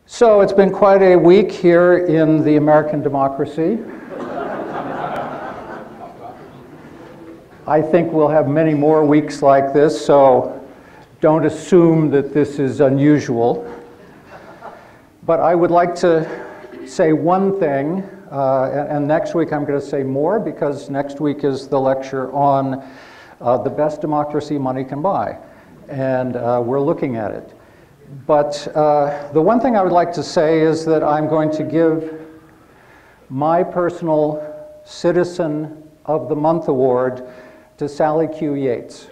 So it's been quite a week here in the American democracy. I think we'll have many more weeks like this, so don't assume that this is unusual. But I would like to say one thing, and next week I'm going to say more, because next week is the lecture on the best democracy money can buy, and we're looking at it. But the one thing I would like to say is that I'm going to give my personal Citizen of the Month award to Sally Q. Yates.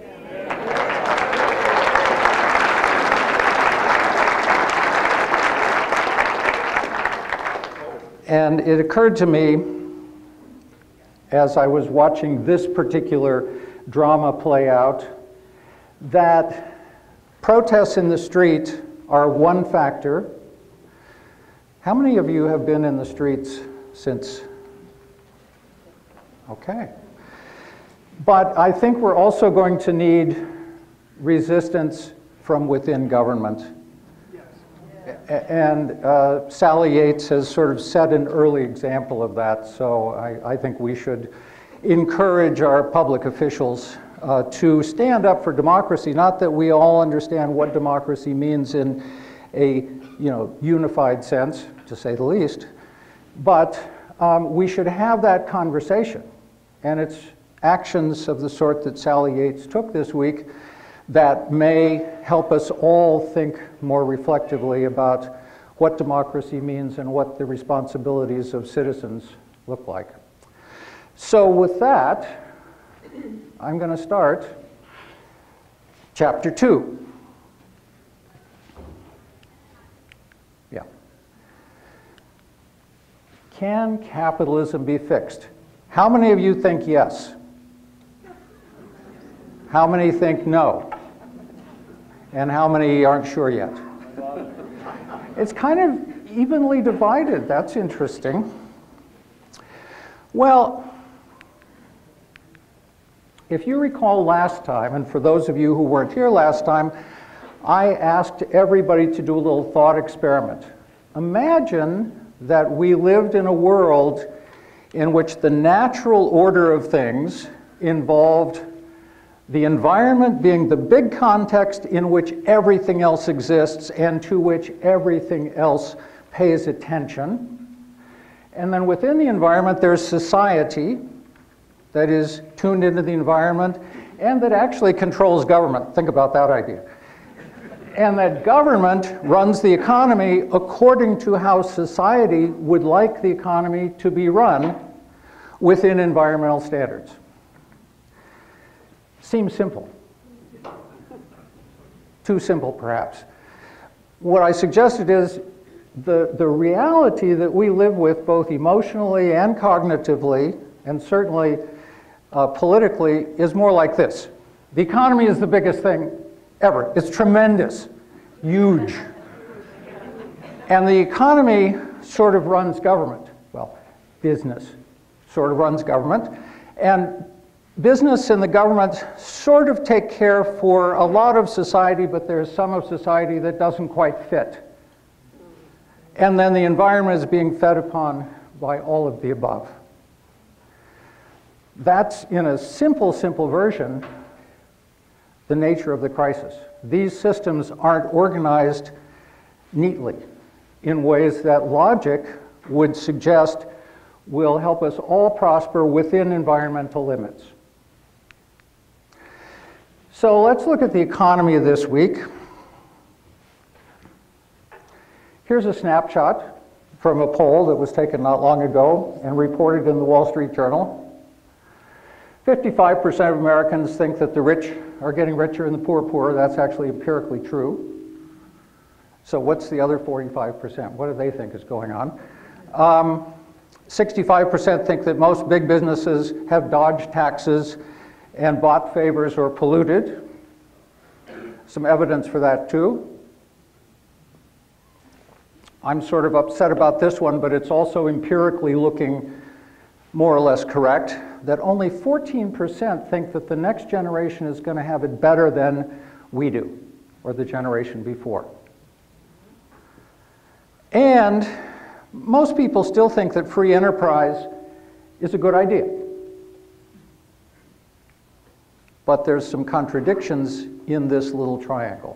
And it occurred to me as I was watching this particular drama play out that protests in the street are one factor. How many of you have been in the streets since? Okay. But I think we're also going to need resistance from within government. Yes. And Sally Yates has sort of set an early example of that, so I think we should encourage our public officials to stand up for democracy. Not that we all understand what democracy means in a unified sense, to say the least, but we should have that conversation. And it's actions of the sort that Sally Yates took this week that may help us all think more reflectively about what democracy means and what the responsibilities of citizens look like. So with that, I'm going to start chapter 2. Yeah. Can capitalism be fixed? How many of you think yes? How many think no? And how many aren't sure yet? It's kind of evenly divided. That's interesting. Well, if you recall last time, and for those of you who weren't here last time, I asked everybody to do a little thought experiment. Imagine that we lived in a world in which the natural order of things involved the environment being the big context in which everything else exists and to which everything else pays attention. And then within the environment there's society that is tuned into the environment and that actually controls government. Think about that idea. And that government runs the economy according to how society would like the economy to be run within environmental standards. Seems simple. Too simple, perhaps. What I suggested is the reality that we live with both emotionally and cognitively, and certainly politically, is more like this. The economy is the biggest thing ever. It's tremendous, huge. And the economy sort of runs government. Well, business sort of runs government. And business and the government sort of take care for a lot of society, but there's some of society that doesn't quite fit. And then the environment is being fed upon by all of the above. That's, in a simple version, the nature of the crisis. These systems aren't organized neatly in ways that logic would suggest will help us all prosper within environmental limits. So let's look at the economy this week. Here's a snapshot from a poll that was taken not long ago and reported in the Wall Street Journal. 55% of Americans think that the rich are getting richer and the poor poorer. That's actually empirically true. So what's the other 45%? What do they think is going on? 65% think that most big businesses have dodged taxes and bought favors or polluted. Some evidence for that too. I'm sort of upset about this one, but it's also empirically looking more or less correct, that only 14% think that the next generation is going to have it better than we do, or the generation before. And most people still think that free enterprise is a good idea. But there's some contradictions in this little triangle.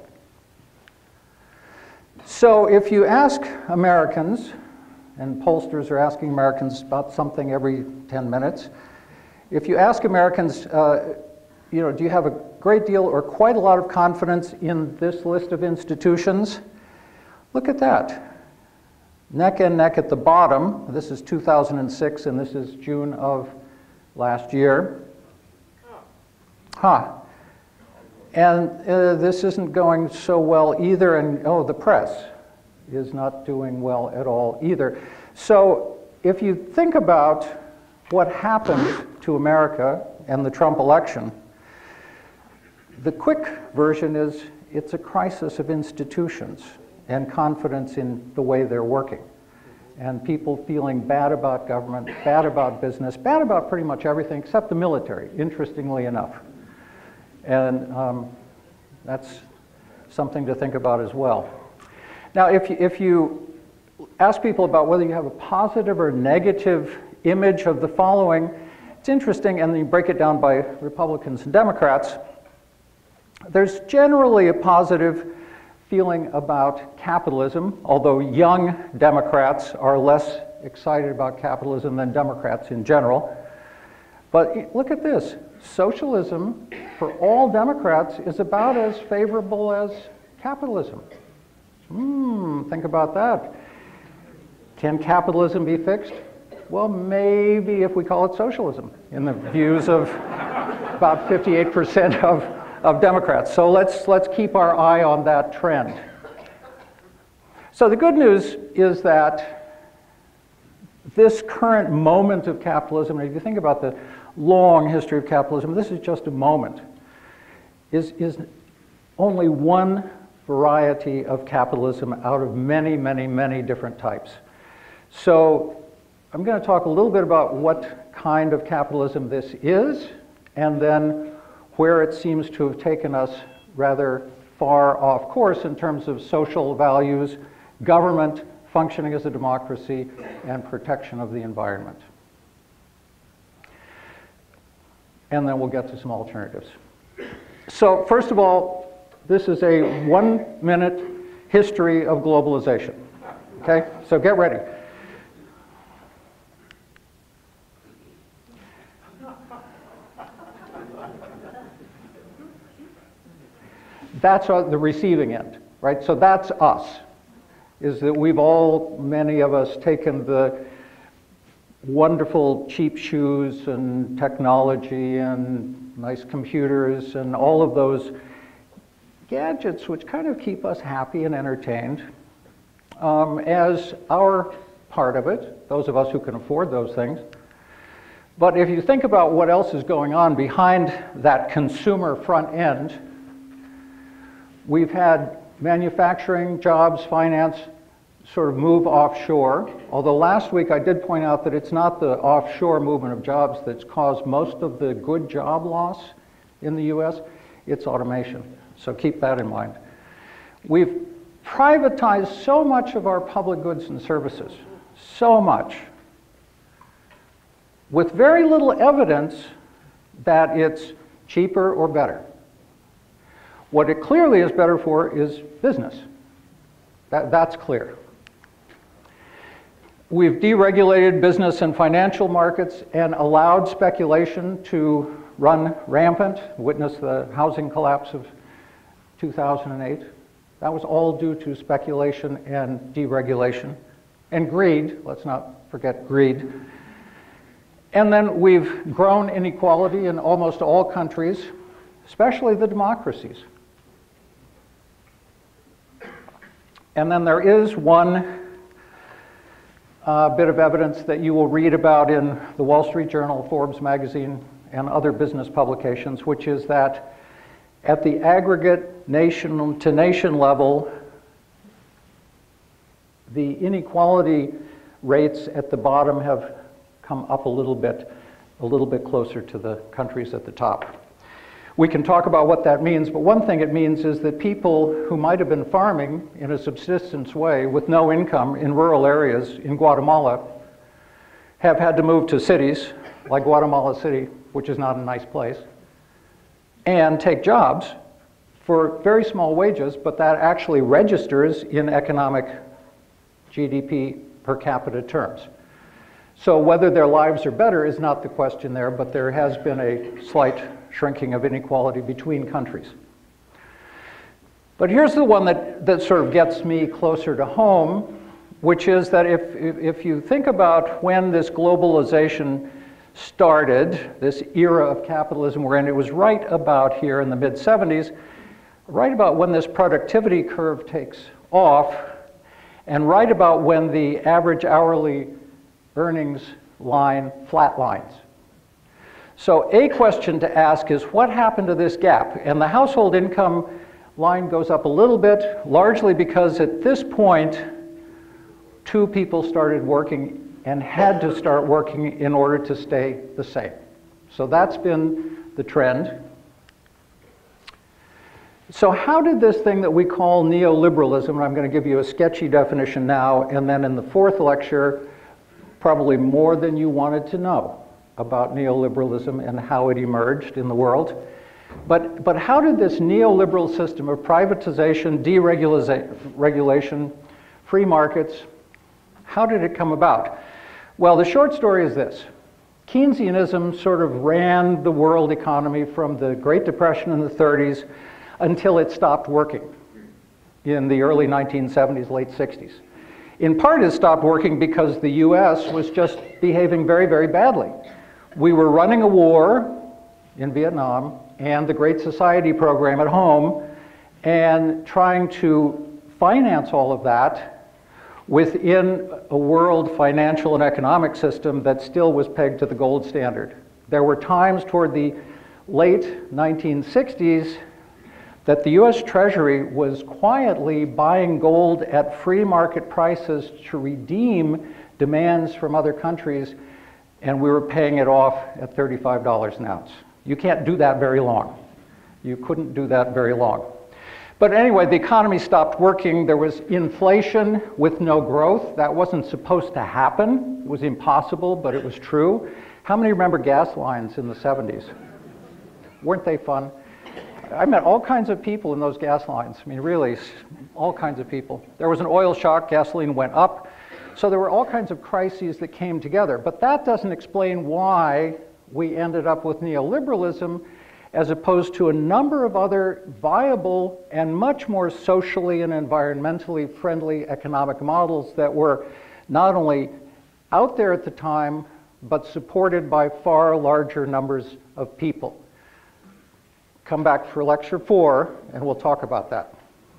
So if you ask Americans, and pollsters are asking Americans about something every 10 minutes, if you ask Americans, do you have a great deal or quite a lot of confidence in this list of institutions? Look at that. Neck and neck at the bottom. This is 2006, and this is June of last year. And this isn't going so well either, and the press is not doing well at all either. So if you think about what happened to America and the Trump election, the quick version is it's a crisis of institutions and confidence in the way they're working. And people feeling bad about government, bad about business, bad about pretty much everything except the military, interestingly enough. And that's something to think about as well. Now, if you ask people about whether you have a positive or negative image of the following, it's interesting, and then you break it down by Republicans and Democrats. There's generally a positive feeling about capitalism, although young Democrats are less excited about capitalism than Democrats in general. But look at this. Socialism for all Democrats is about as favorable as capitalism. Think about that. Can capitalism be fixed? Well, maybe if we call it socialism, in the views of about 58% of Democrats. So let's keep our eye on that trend. So the good news is that this current moment of capitalism, and if you think about the long history of capitalism, this is just a moment, is only one variety of capitalism out of many, many, many different types. So I'm going to talk a little bit about what kind of capitalism this is, and then where it seems to have taken us rather far off course in terms of social values, government functioning as a democracy, and protection of the environment. And then we'll get to some alternatives. So first of all, this is a 1-minute history of globalization. Okay, so get ready. That's the receiving end, right? So that's us, is that many of us, taken the wonderful cheap shoes and technology and nice computers and all of those gadgets which kind of keep us happy and entertained as our part of it, those of us who can afford those things. But if you think about what else is going on behind that consumer front end, we've had manufacturing, jobs, finance sort of move offshore. Although last week I did point out that it's not the offshore movement of jobs that's caused most of the good job loss in the US, it's automation. So keep that in mind. We've privatized so much of our public goods and services, so much, with very little evidence that it's cheaper or better. What it clearly is better for is business. That's clear. We've deregulated business and financial markets and allowed speculation to run rampant. Witness the housing collapse of 2008. That was all due to speculation and deregulation. And greed, let's not forget greed. And then we've grown inequality in almost all countries, especially the democracies. And then there is one bit of evidence that you will read about in the Wall Street Journal, Forbes magazine, and other business publications, which is that at the aggregate nation-to-nation level, the inequality rates at the bottom have come up a little bit closer to the countries at the top. We can talk about what that means, but one thing it means is that people who might have been farming in a subsistence way with no income in rural areas in Guatemala have had to move to cities like Guatemala City, which is not a nice place, and take jobs for very small wages, but that actually registers in economic GDP per capita terms. So whether their lives are better is not the question there, but there has been a slight shrinking of inequality between countries. But here's the one that sort of gets me closer to home, which is that if you think about when this globalization started, this era of capitalism we're in, it was right about here in the mid-70s, right about when this productivity curve takes off, and right about when the average hourly earnings line flatlines. So a question to ask is, what happened to this gap? And the household income line goes up a little bit, largely because at this point, two people started working and had to start working in order to stay the same. So that's been the trend. So how did this thing that we call neoliberalism, and I'm going to give you a sketchy definition now, and then in the fourth lecture, probably more than you wanted to know about neoliberalism and how it emerged in the world. But how did this neoliberal system of privatization, deregulation, free markets, how did it come about? Well, the short story is this. Keynesianism sort of ran the world economy from the Great Depression in the 30s until it stopped working in the early 1970s, late 60s. In part, it stopped working because the US was just behaving very, very badly. We were running a war in Vietnam and the Great Society program at home and trying to finance all of that within a world financial and economic system that still was pegged to the gold standard. There were times toward the late 1960s that the US Treasury was quietly buying gold at free market prices to redeem demands from other countries, and we were paying it off at $35 an ounce. You can't do that very long. You couldn't do that very long. But anyway, the economy stopped working. There was inflation with no growth. That wasn't supposed to happen. It was impossible, but it was true. How many remember gas lines in the 70s? Weren't they fun? I met all kinds of people in those gas lines. I mean, really, all kinds of people. There was an oil shock, gasoline went up. So there were all kinds of crises that came together. But that doesn't explain why we ended up with neoliberalism as opposed to a number of other viable and much more socially and environmentally friendly economic models that were not only out there at the time, but supported by far larger numbers of people. Come back for lecture 4, and we'll talk about that.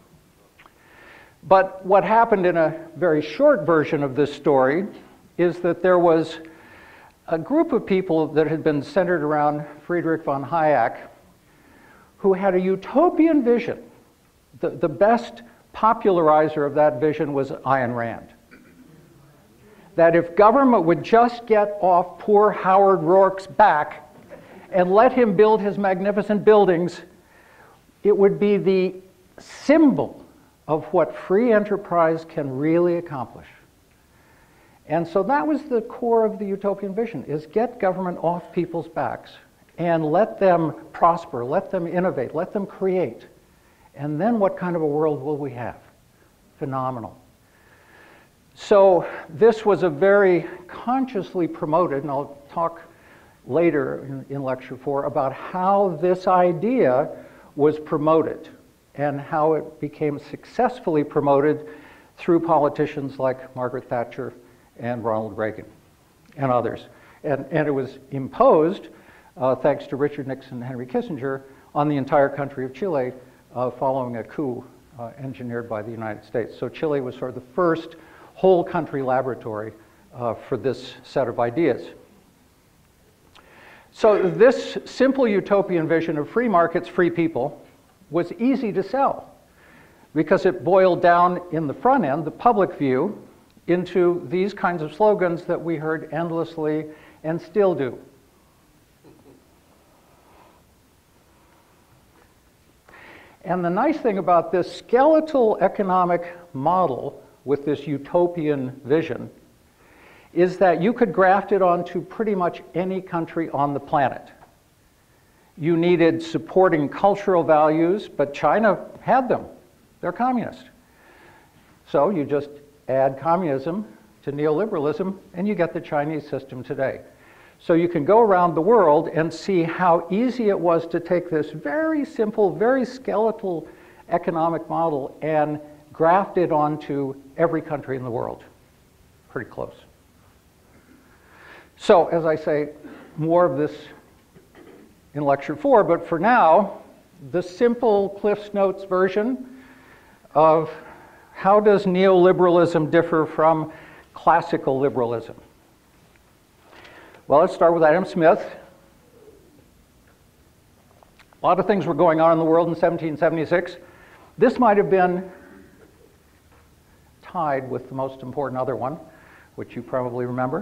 But what happened in a very short version of this story is that there was a group of people that had been centered around Friedrich von Hayek who had a utopian vision. The best popularizer of that vision was Ayn Rand. That if government would just get off poor Howard Rourke's back and let him build his magnificent buildings, it would be the symbol of what free enterprise can really accomplish. And so that was the core of the utopian vision, is get government off people's backs and let them prosper, let them innovate, let them create. And then what kind of a world will we have? Phenomenal. So this was a very consciously promoted, and I'll talk later in lecture 4 about how this idea was promoted and how it became successfully promoted through politicians like Margaret Thatcher and Ronald Reagan and others. And it was imposed, thanks to Richard Nixon and Henry Kissinger, on the entire country of Chile following a coup engineered by the United States. So Chile was sort of the first whole country laboratory for this set of ideas. So this simple utopian vision of free markets, free people, was easy to sell because it boiled down in the front end, the public view, into these kinds of slogans that we heard endlessly and still do. And the nice thing about this skeletal economic model with this utopian vision is that you could graft it onto pretty much any country on the planet. You needed supporting cultural values, but China had them. They're communist. So you just add communism to neoliberalism, and you get the Chinese system today. So you can go around the world and see how easy it was to take this very simple, very skeletal economic model and graft it onto every country in the world. Pretty close. So, as I say, more of this in lecture 4, but for now, the simple Cliff's Notes version of how does neoliberalism differ from classical liberalism? Well, let's start with Adam Smith. A lot of things were going on in the world in 1776. This might have been tied with the most important other one, which you probably remember.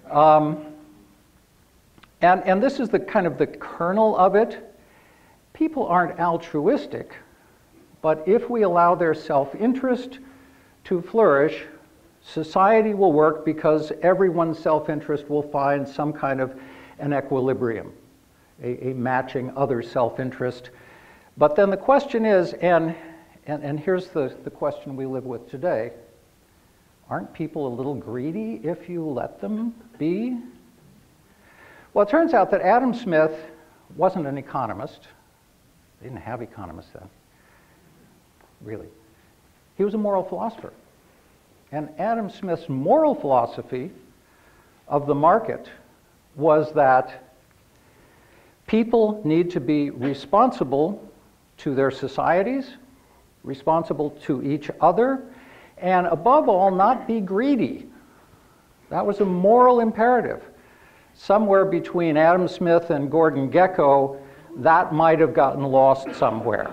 And this is the kind of the kernel of it. People aren't altruistic, but if we allow their self-interest to flourish, society will work because everyone's self-interest will find some kind of an equilibrium, a matching other self-interest. But then the question is, and here's the question we live with today, aren't people a little greedy if you let them be? Well, it turns out that Adam Smith wasn't an economist. They didn't have economists then, really. He was a moral philosopher. And Adam Smith's moral philosophy of the market was that people need to be responsible to their societies, responsible to each other, and above all, not be greedy. That was a moral imperative. Somewhere between Adam Smith and Gordon Gekko, that might have gotten lost somewhere.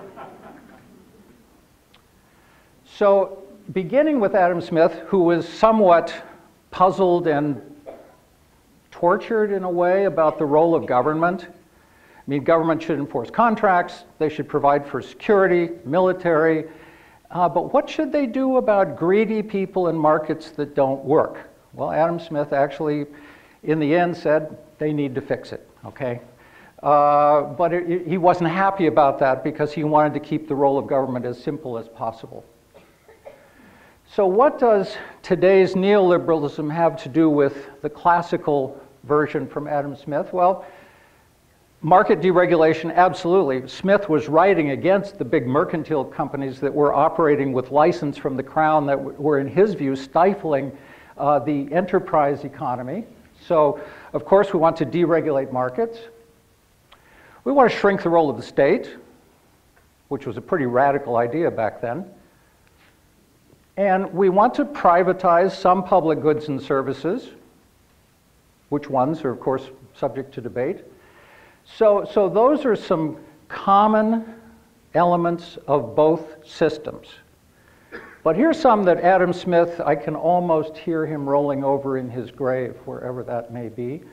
So, beginning with Adam Smith, who was somewhat puzzled and tortured in a way about the role of government. I mean, government should enforce contracts, they should provide for security, military, but what should they do about greedy people in markets that don't work? Well, Adam Smith actually, in the end, said they need to fix it, okay? But he wasn't happy about that because he wanted to keep the role of government as simple as possible. So what does today's neoliberalism have to do with the classical version from Adam Smith? Well, market deregulation, absolutely. Smith was writing against the big mercantile companies that were operating with license from the crown that were, in his view, stifling the enterprise economy. So, of course, we want to deregulate markets. We want to shrink the role of the state, which was a pretty radical idea back then. And we want to privatize some public goods and services. Which ones are, of course, subject to debate. So those are some common elements of both systems. But here's some that Adam Smith, I can almost hear him rolling over in his grave, wherever that may be.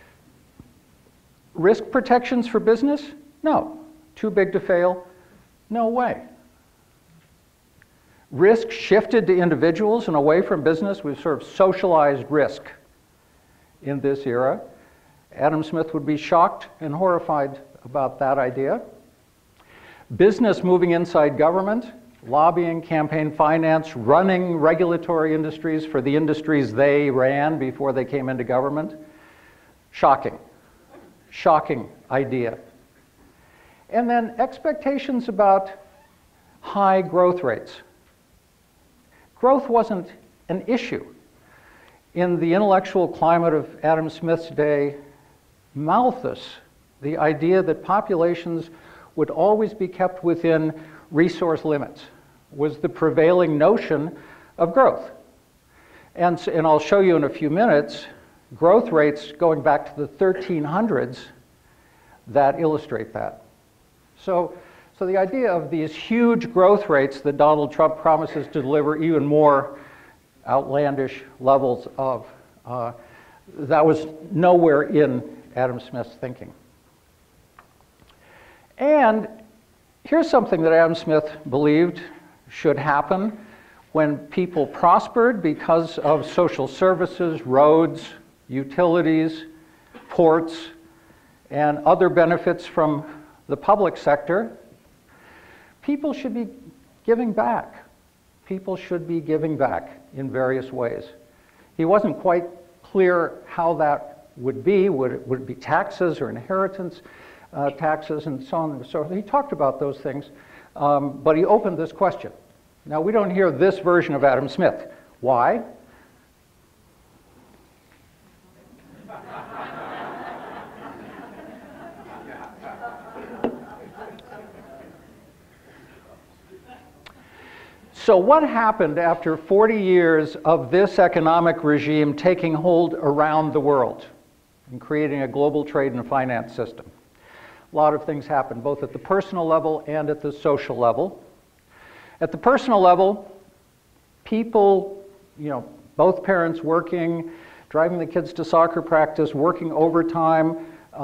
Risk protections for business? No. Too big to fail? No way. Risk shifted to individuals and away from business. We've sort of socialized risk in this era. Adam Smith would be shocked and horrified about that idea. Business moving inside government, lobbying, campaign finance, running regulatory industries for the industries they ran before they came into government. Shocking. Shocking idea. And then expectations about high growth rates. Growth wasn't an issue. In the intellectual climate of Adam Smith's day, Malthus, the idea that populations would always be kept within resource limits, was the prevailing notion of growth. And I'll show you in a few minutes growth rates going back to the 1300s that illustrate that. So the idea of these huge growth rates that Donald Trump promises to deliver even more outlandish levels of, that was nowhere in Adam Smith's thinking. And Here's something that Adam Smith believed should happen when people prospered because of social services, roads, utilities, ports, and other benefits from the public sector. People should be giving back. People should be giving back in various ways. He wasn't quite clear how that would be. Would it be taxes or inheritance taxes and so on and so forth? He talked about those things, but he opened this question. Now, we don't hear this version of Adam Smith. Why? So what happened after 40 years of this economic regime taking hold around the world and creating a global trade and finance system? A lot of things happened, both at the personal level and at the social level. At the personal level, people, both parents working, driving the kids to soccer practice, working overtime.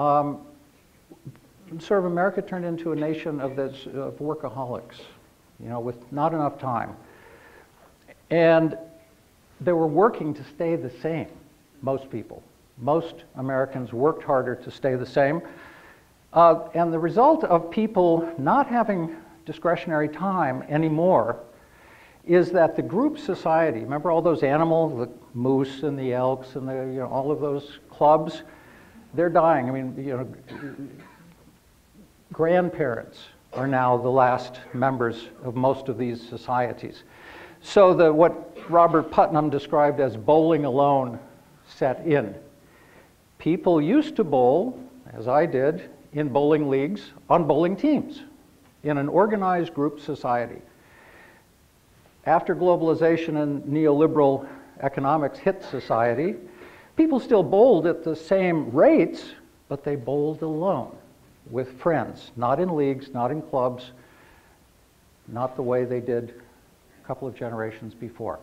Sort of America turned into a nation of workaholics, with not enough time. And they were working to stay the same, most people. Most Americans worked harder to stay the same. And the result of people not having discretionary time anymore is that the group society, remember all those animals, the moose and the elks and all of those clubs, they're dying. I mean, grandparents are now the last members of most of these societies. So what Robert Putnam described as bowling alone set in. People used to bowl, as I did, in bowling leagues, on bowling teams, in an organized group society. After globalization and neoliberal economics hit society, people still bowled at the same rates, but they bowled alone with friends, not in leagues, not in clubs, not the way they did a couple of generations before.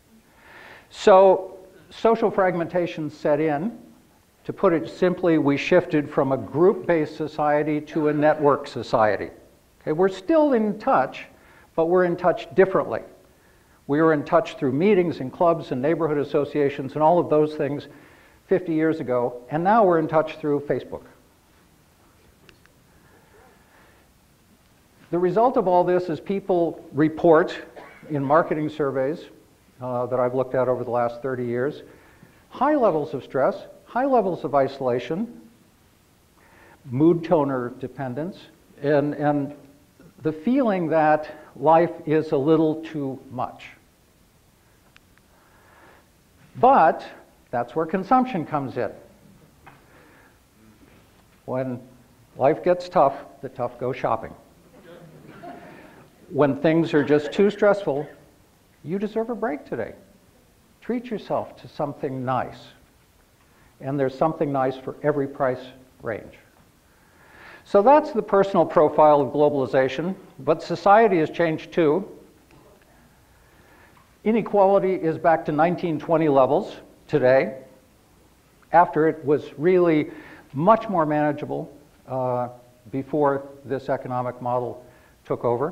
So social fragmentation set in. To put it simply, we shifted from a group-based society to a network society. Okay, we're still in touch, but we're in touch differently. We were in touch through meetings and clubs and neighborhood associations and all of those things 50 years ago, and now we're in touch through Facebook. The result of all this is people report in marketing surveys that I've looked at over the last 30 years, high levels of stress, high levels of isolation, mood toner dependence, and the feeling that life is a little too much. But that's where consumption comes in. When life gets tough, the tough go shopping. When things are just too stressful, you deserve a break today. Treat yourself to something nice. And there's something nice for every price range. So that's the personal profile of globalization, but society has changed too. Inequality is back to 1920 levels today, after it was really much more manageable before this economic model took over.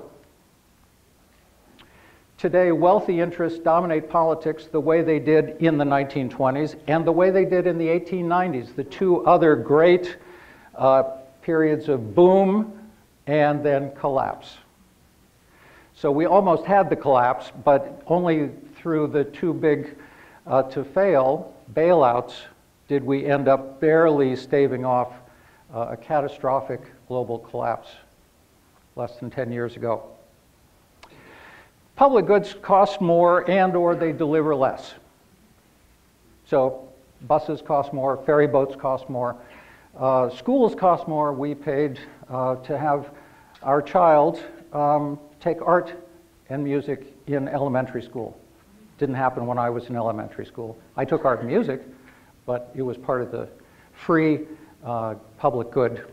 Today, wealthy interests dominate politics the way they did in the 1920s and the way they did in the 1890s, the two other great periods of boom and then collapse. So we almost had the collapse, but only through the too big to fail bailouts did we end up barely staving off a catastrophic global collapse less than 10 years ago. Public goods cost more and or they deliver less. So buses cost more, ferry boats cost more, schools cost more. We paid to have our child take art and music in elementary school. Didn't happen when I was in elementary school. I took art and music, but it was part of the free public good.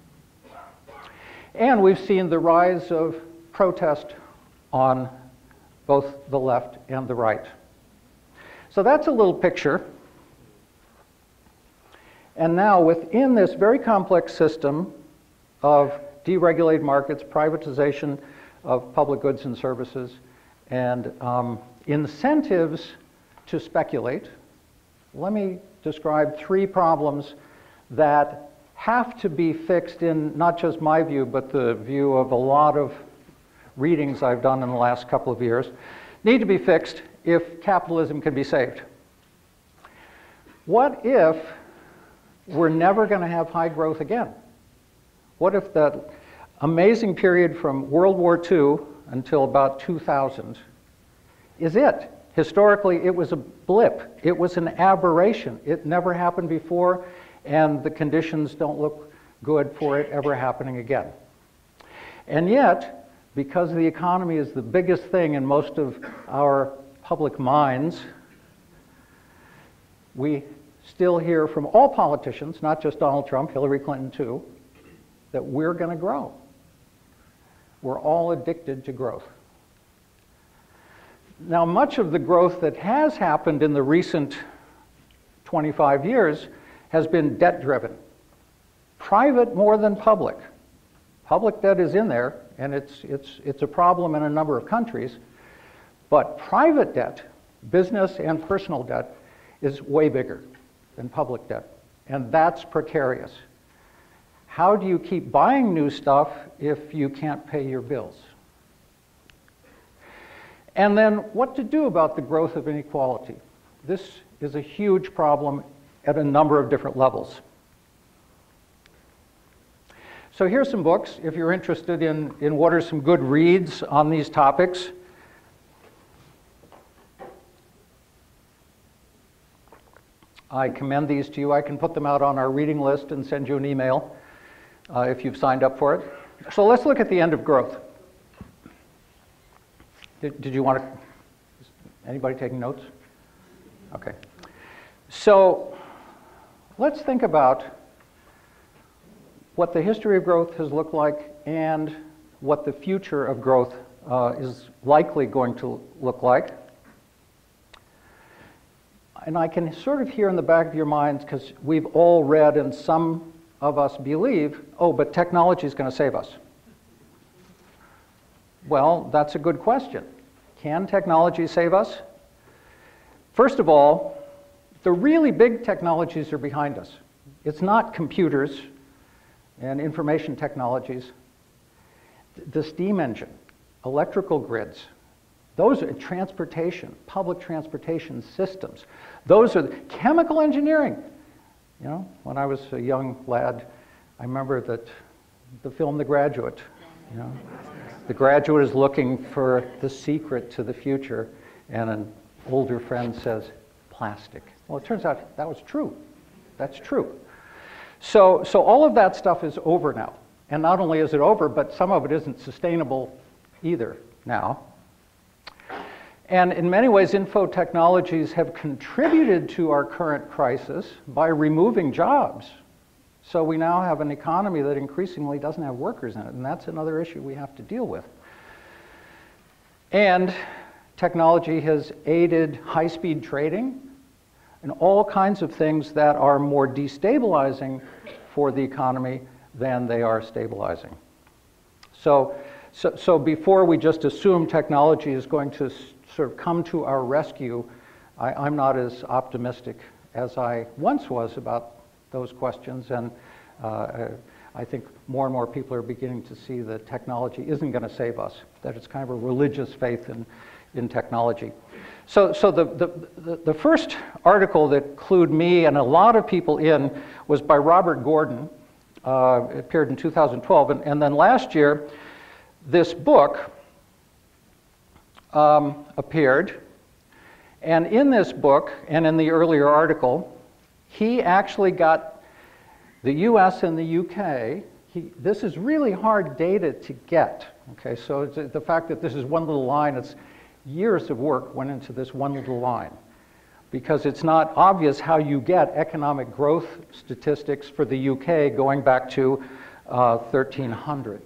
And we've seen the rise of protest on both the left and the right. So that's a little picture. And now within this very complex system of deregulated markets, privatization of public goods and services, and incentives to speculate. Let me describe 3 problems that have to be fixed in not just my view, but the view of a lot of readings I've done in the last couple of years, need to be fixed if capitalism can be saved. What if we're never going to have high growth again? What if that amazing period from World War II until about 2000 is it? Historically, it was a blip. It was an aberration. It never happened before, and the conditions don't look good for it ever happening again. And yet, because the economy is the biggest thing in most of our public minds, we still hear from all politicians, not just Donald Trump, Hillary Clinton too, that we're going to grow. We're all addicted to growth. Now, much of the growth that has happened in the recent 25 years has been debt-driven. Private more than public. Public debt is in there, and it's a problem in a number of countries. But private debt, business and personal debt, is way bigger than public debt. And that's precarious. How do you keep buying new stuff if you can't pay your bills? And then what to do about the growth of inequality. This is a huge problem at a number of different levels. So here's some books if you're interested in what are some good reads on these topics. I commend these to you. I can put them out on our reading list and send you an email if you've signed up for it. So let's look at the end of growth. Did you want to, anybody taking notes? Okay. So let's think about what the history of growth has looked like and what the future of growth is likely going to look like. And I can sort of hear in the back of your minds, because we've all read and some of us believe, oh, but technology is going to save us. Well, that's a good question. Can technology save us? First of all, the really big technologies are behind us. It's not computers and information technologies. The steam engine, electrical grids, those are transportation, public transportation systems. Those are chemical engineering. You know, when I was a young lad, I remember that the film The Graduate, you know, the graduate is looking for the secret to the future, and an older friend says, plastic. Well, it turns out that was true. That's true. So all of that stuff is over now. And not only is it over, but some of it isn't sustainable either now. And in many ways, info technologies have contributed to our current crisis by removing jobs. So we now have an economy that increasingly doesn't have workers in it, and that's another issue we have to deal with. And technology has aided high-speed trading and all kinds of things that are more destabilizing for the economy than they are stabilizing. So before we just assume technology is going to sort of come to our rescue, I'm not as optimistic as I once was about those questions, and I think more and more people are beginning to see that technology isn't going to save us, that it's kind of a religious faith in technology. So the first article that clued me and a lot of people in was by Robert Gordon. It appeared in 2012, and then last year this book appeared, and in this book and in the earlier article, he actually got the US and the UK. This is really hard data to get. Okay, so the fact that this is one little line, it's years of work went into this one little line, because it's not obvious how you get economic growth statistics for the UK going back to 1300.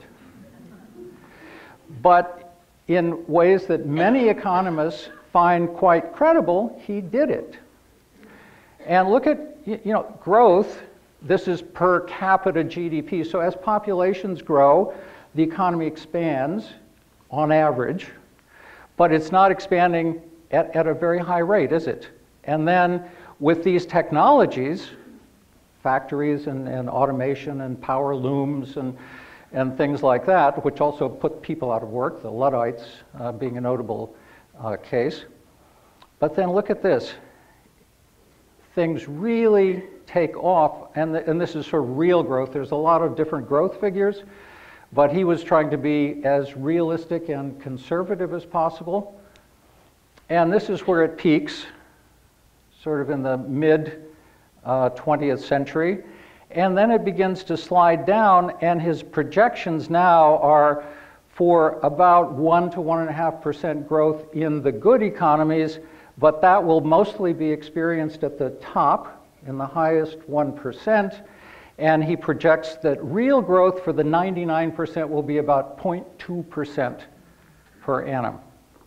But in ways that many economists find quite credible, he did it. And look at, growth This is per capita GDP. So as populations grow, the economy expands on average, but it's not expanding at a very high rate, is it? And then with these technologies, factories and automation and power looms and things like that, which also put people out of work, the Luddites being a notable case. But then look at this. Things really take off, and this is sort of real growth. There's a lot of different growth figures, but he was trying to be as realistic and conservative as possible. And this is where it peaks, sort of in the mid 20th century. And then it begins to slide down, and his projections now are for about 1 to 1.5% growth in the good economies, but that will mostly be experienced at the top, in the highest 1%. And he projects that real growth for the 99% will be about 0.2% per annum.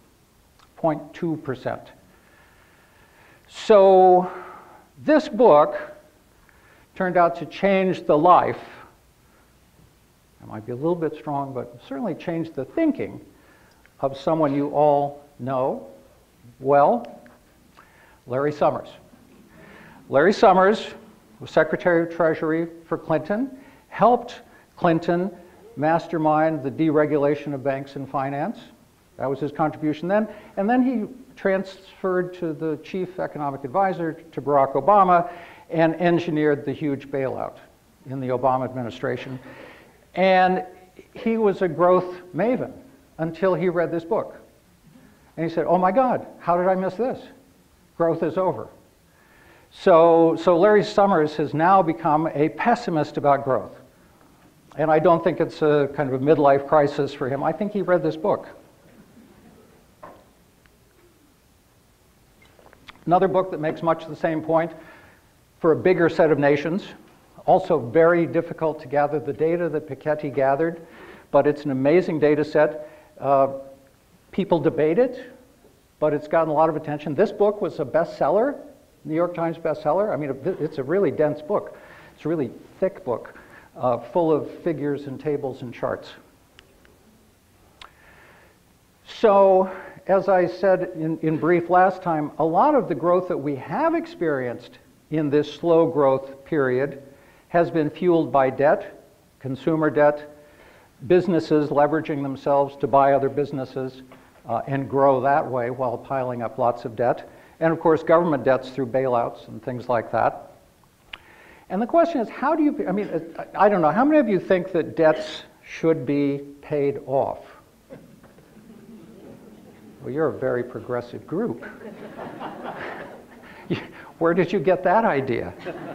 0.2%. So this book turned out to change the life. It might be a little bit strong, but certainly changed the thinking of someone you all know well, Larry Summers. Larry Summers was Secretary of Treasury for Clinton, helped Clinton mastermind the deregulation of banks and finance. That was his contribution then. And then he transferred to the chief economic advisor to Barack Obama and engineered the huge bailout in the Obama administration. And he was a growth maven until he read this book. And he said, oh my God, how did I miss this? Growth is over. So Larry Summers has now become a pessimist about growth. And I don't think it's a kind of a midlife crisis for him. I think he read this book. Another book that makes much the same point for a bigger set of nations. Also very difficult to gather the data that Piketty gathered, but it's an amazing data set. People debate it, but it's gotten a lot of attention. This book was a bestseller, New York Times bestseller. I mean, it's a really dense book. It's a really thick book, full of figures and tables and charts. So, as I said in brief last time, a lot of the growth that we have experienced in this slow growth period has been fueled by debt, consumer debt, businesses leveraging themselves to buy other businesses and grow that way while piling up lots of debt. And of course, government debts through bailouts and things like that. And the question is, how do you, I mean, I don't know, how many of you think that debts should be paid off? Well, you're a very progressive group. Where did you get that idea?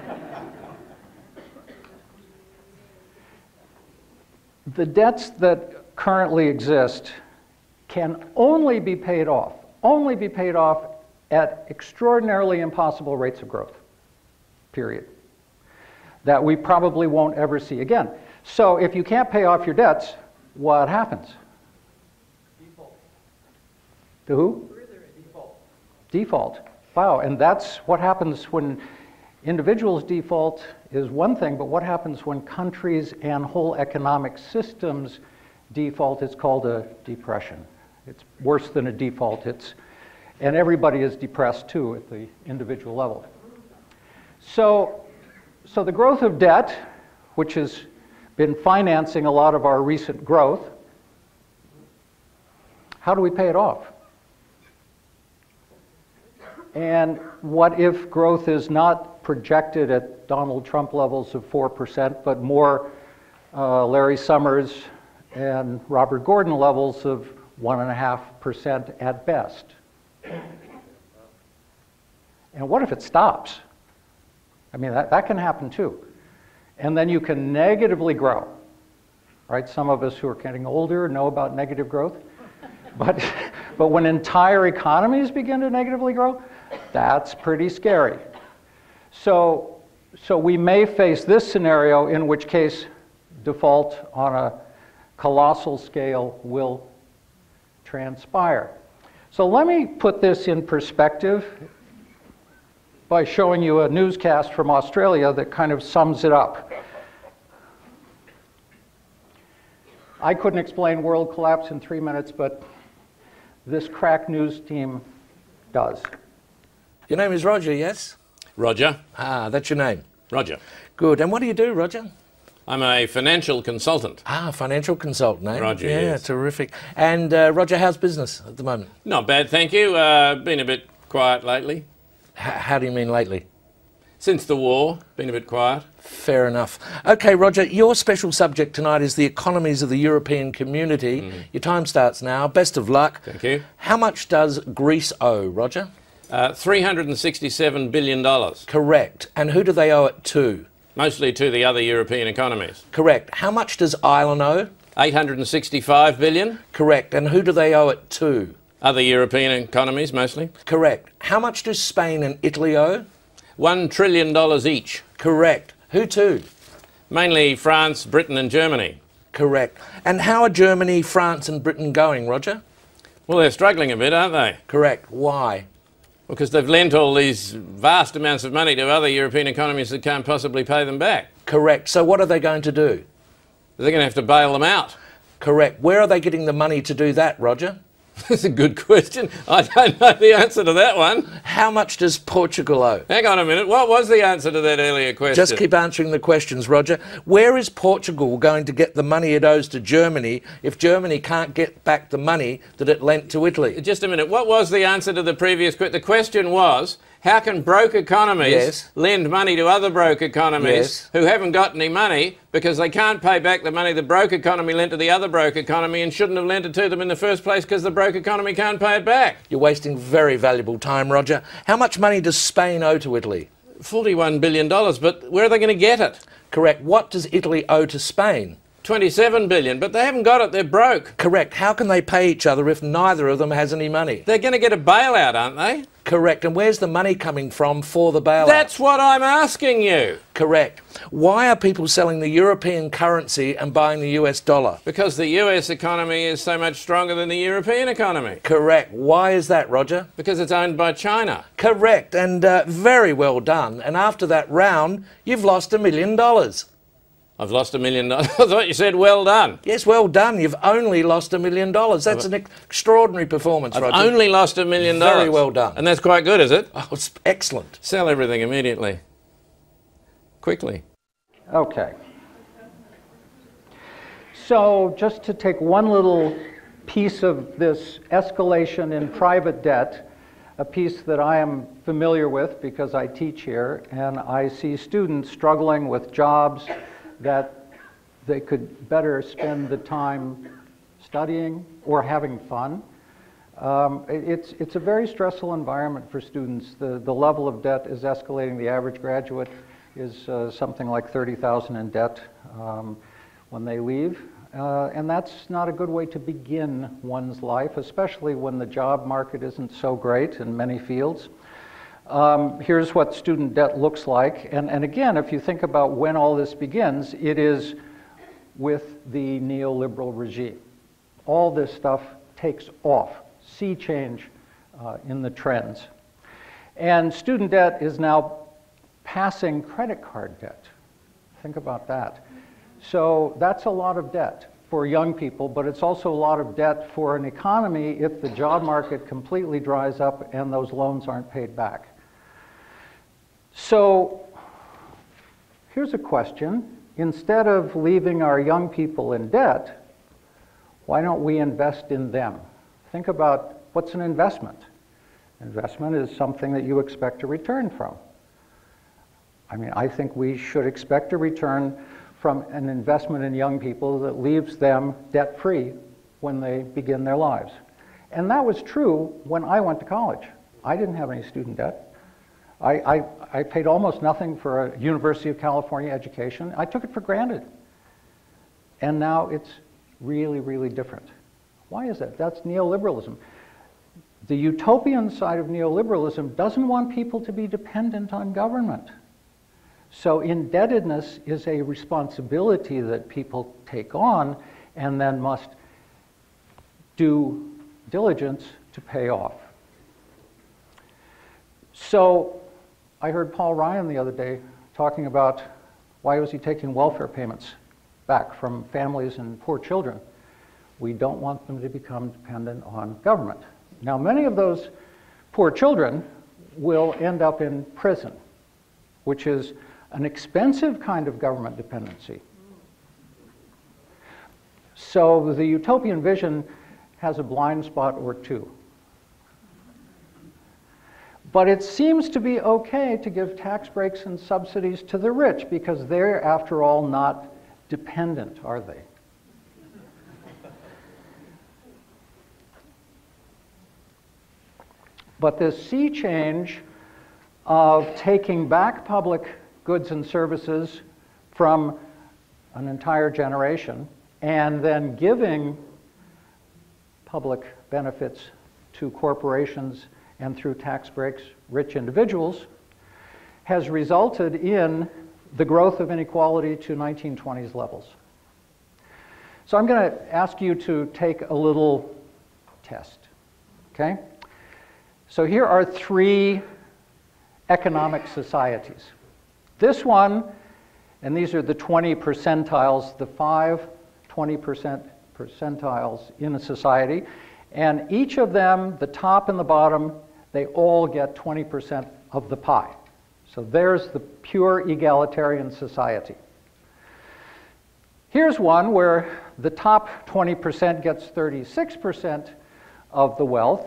The debts that currently exist can only be paid off at extraordinarily impossible rates of growth, period, that we probably won't ever see again. So if you can't pay off your debts, what happens? Default. To who? Default. Default. Wow, and that's what happens when individuals default is one thing, but what happens when countries and whole economic systems default? It's called a depression. It's worse than a default. And everybody is depressed too at the individual level. So the growth of debt, which has been financing a lot of our recent growth, how do we pay it off? And what if growth is not projected at Donald Trump levels of 4%, but more Larry Summers and Robert Gordon levels of 1.5% at best? And what if it stops? I mean, that can happen too. And then you can negatively grow, right? Some of us who are getting older know about negative growth. But when entire economies begin to negatively grow, that's pretty scary. So we may face this scenario, in which case default on a colossal scale will transpire. So let me put this in perspective, by showing you a newscast from Australia that kind of sums it up. I couldn't explain world collapse in 3 minutes, but this crack news team does. Your name is Roger, yes? Roger. Ah, that's your name. Roger. Good. And what do you do, Roger? I'm a financial consultant. Ah, financial consultant, eh? Roger, yeah, yes. Terrific. And Roger, how's business at the moment? Not bad, thank you. Been a bit quiet lately. How do you mean lately? Since the war, been a bit quiet. Fair enough. Okay, Roger, your special subject tonight is the economies of the European community. Your time starts now. Best of luck. Thank you. How much does Greece owe, Roger? $367 billion. Correct. And who do they owe it to? Mostly to the other European economies. Correct. How much does Ireland owe? $865 billion. Correct. And who do they owe it to? Other European economies, mostly. Correct. How much do Spain and Italy owe? $1 trillion each. Correct. Who to? Mainly France, Britain and Germany. Correct. And how are Germany, France and Britain going, Roger? Well, they're struggling a bit, aren't they? Correct. Why? Because they've lent all these vast amounts of money to other European economies that can't possibly pay them back. Correct. So what are they going to do? They're going to have to bail them out. Correct. Where are they getting the money to do that, Roger? That's a good question. I don't know the answer to that one. How much does Portugal owe? Hang on a minute. What was the answer to that earlier question? Just keep answering the questions, Roger. Where is Portugal going to get the money it owes to Germany if Germany can't get back the money that it lent to Italy? Just a minute. What was the answer to the previous question? The question was, how can broke economies lend money to other broke economies who haven't got any money because they can't pay back the money the broke economy lent to the other broke economy and shouldn't have lent it to them in the first place because the broke economy can't pay it back? You're wasting very valuable time, Roger. How much money does Spain owe to Italy? $41 billion, but where are they going to get it? Correct. What does Italy owe to Spain? $27 billion, but they haven't got it. They're broke. Correct. How can they pay each other if neither of them has any money? They're going to get a bailout, aren't they? Correct. And where's the money coming from for the bailout? That's what I'm asking you. Correct. Why are people selling the European currency and buying the US dollar? Because the US economy is so much stronger than the European economy. Correct. Why is that, Roger? Because it's owned by China. Correct. And very well done. And after that round, you've lost $1 million. I've lost $1 million. I thought you said well done. Yes, well done. You've only lost $1 million. That's an extraordinary performance, Roger. I've only lost $1 million. Very well done. And that's quite good, is it? Oh, it's excellent. Sell everything immediately. Quickly. Okay. So just to take one little piece of this escalation in private debt, a piece that I am familiar with because I teach here, and I see students struggling with jobs that they could better spend the time studying or having fun. It's a very stressful environment for students. The level of debt is escalating. The average graduate is something like $30,000 in debt when they leave. And that's not a good way to begin one's life, especially when the job market isn't so great in many fields. Here's what student debt looks like. And again, if you think about when all this begins, it is with the neoliberal regime. All this stuff takes off, sea change in the trends. And student debt is now passing credit card debt. Think about that. So that's a lot of debt for young people, but it's also a lot of debt for an economy if the job market completely dries up and those loans aren't paid back. So here's a question. Instead of leaving our young people in debt, why don't we invest in them? Think about what's an investment. Investment is something that you expect a return from. I mean, I think we should expect a return from an investment in young people that leaves them debt-free when they begin their lives. And that was true when I went to college. I didn't have any student debt. I paid almost nothing for a University of California education. I took it for granted. And now it's really, really different. Why is that? That's neoliberalism. The utopian side of neoliberalism doesn't want people to be dependent on government. So indebtedness is a responsibility that people take on and then must do diligence to pay off. So I heard Paul Ryan the other day talking about why was he taking welfare payments back from families and poor children. We don't want them to become dependent on government. Now, many of those poor children will end up in prison, which is an expensive kind of government dependency. So the utopian vision has a blind spot or two. But it seems to be okay to give tax breaks and subsidies to the rich because they're, after all, not dependent, are they? But this sea change of taking back public goods and services from an entire generation and then giving public benefits to corporations and through tax breaks, rich individuals, has resulted in the growth of inequality to 1920s levels. So I'm going to ask you to take a little test, okay? So here are three economic societies. This one, and these are the 20 percentiles, the 20% percentiles in a society, and each of them, the top and the bottom, they all get 20% of the pie. So there's the pure egalitarian society. Here's one where the top 20% gets 36% of the wealth,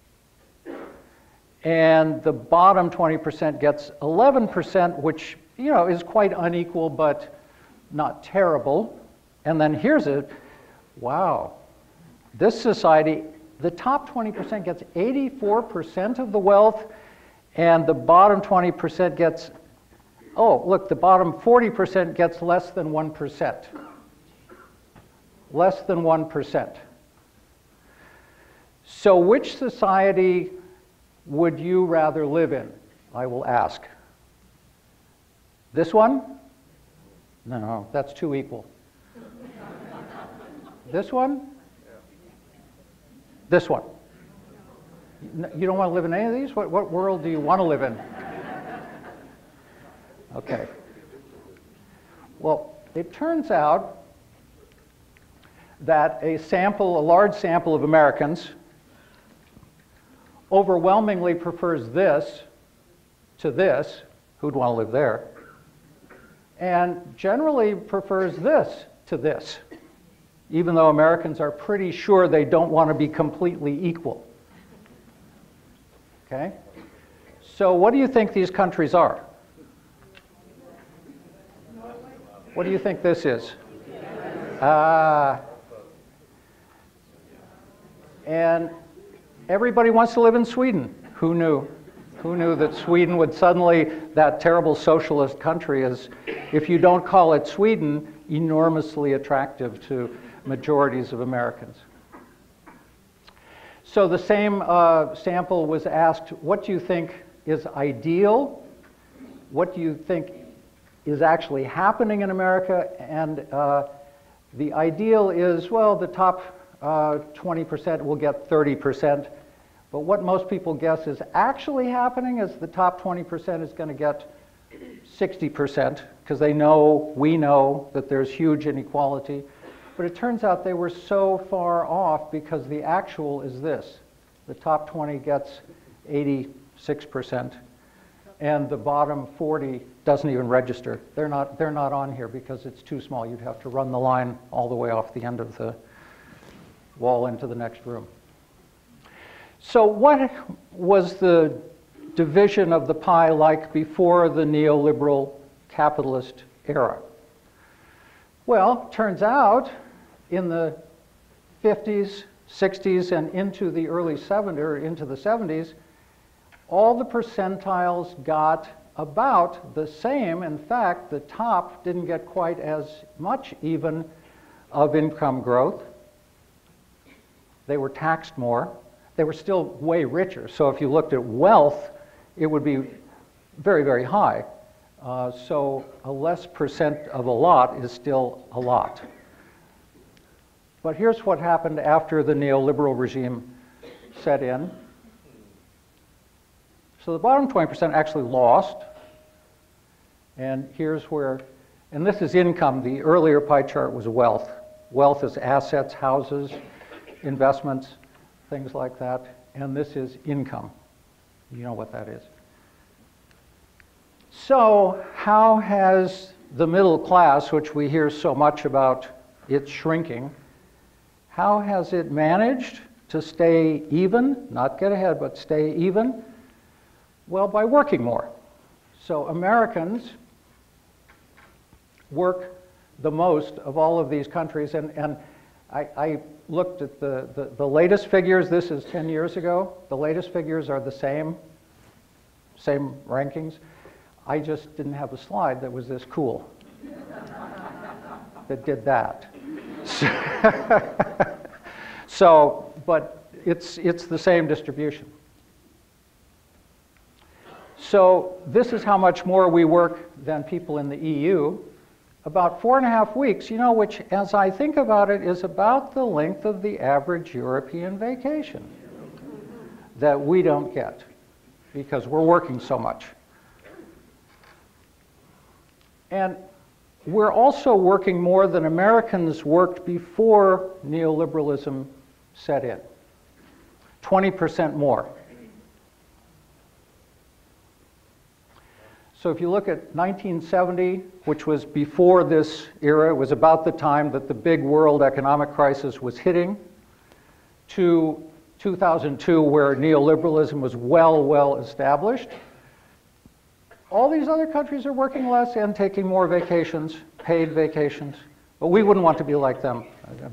and the bottom 20% gets 11%, which, you know, is quite unequal but not terrible. And then here's it. Wow. This society, the top 20% gets 84% of the wealth, and the bottom 20% gets, oh, look, the bottom 40% gets less than 1%. Less than 1%. So which society would you rather live in? I will ask. This one? No, that's too equal. This one? This one. You don't want to live in any of these? What world do you want to live in? Okay. Well, it turns out that a large sample of Americans overwhelmingly prefers this to this. Who'd want to live there? And generally prefers this to this, even though Americans are pretty sure they don't want to be completely equal. Okay? So what do you think these countries are? What do you think this is? And everybody wants to live in Sweden. Who knew? Who knew that Sweden would suddenly, that terrible socialist country is, if you don't call it Sweden, enormously attractive to majorities of Americans. So the same sample was asked, what do you think is ideal? What do you think is actually happening in America? And the ideal is, well, the top 20% will get 30%. But what most people guess is actually happening is the top 20% is going to get 60%, because we know that there's huge inequality. But it turns out they were so far off because the actual is this. The top 20 gets 86%, and the bottom 40 doesn't even register. They're not on here because it's too small. You'd have to run the line all the way off the end of the wall into the next room. So what was the division of the pie like before the neoliberal capitalist era? Well, turns out in the 50s, 60s, and into the early 70s, or into the 70s, all the percentiles got about the same. In fact, the top didn't get quite as much even of income growth. They were taxed more. They were still way richer. So if you looked at wealth, it would be very, very high. So a less percent of a lot is still a lot. But here's what happened after the neoliberal regime set in. So the bottom 20% actually lost. And here's where, and this is income. The earlier pie chart was wealth. Wealth is assets, houses, investments, things like that. And this is income. You know what that is. So how has the middle class, which we hear so much about it shrinking, how has it managed to stay even, not get ahead, but stay even? Well, by working more. So Americans work the most of all of these countries, and I looked at the latest figures. This is 10 years ago. The latest figures are the same rankings. I just didn't have a slide that was this cool that did that. So, but it's the same distribution. So this is how much more we work than people in the EU. About 4.5 weeks, you know, which, as I think about it, is about the length of the average European vacation that we don't get because we're working so much. And we're also working more than Americans worked before neoliberalism set in. 20% more. So if you look at 1970, which was before this era, it was about the time that the big world economic crisis was hitting, to 2002, where neoliberalism was well established. All these other countries are working less and taking more vacations, paid vacations. But we wouldn't want to be like them.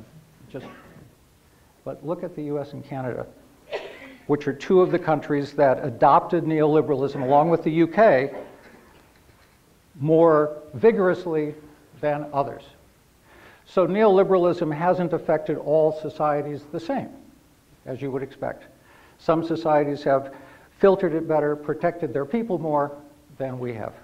But look at the US and Canada, which are two of the countries that adopted neoliberalism, along with the UK, more vigorously than others. So neoliberalism hasn't affected all societies the same, as you would expect. Some societies have filtered it better, protected their people more than we have.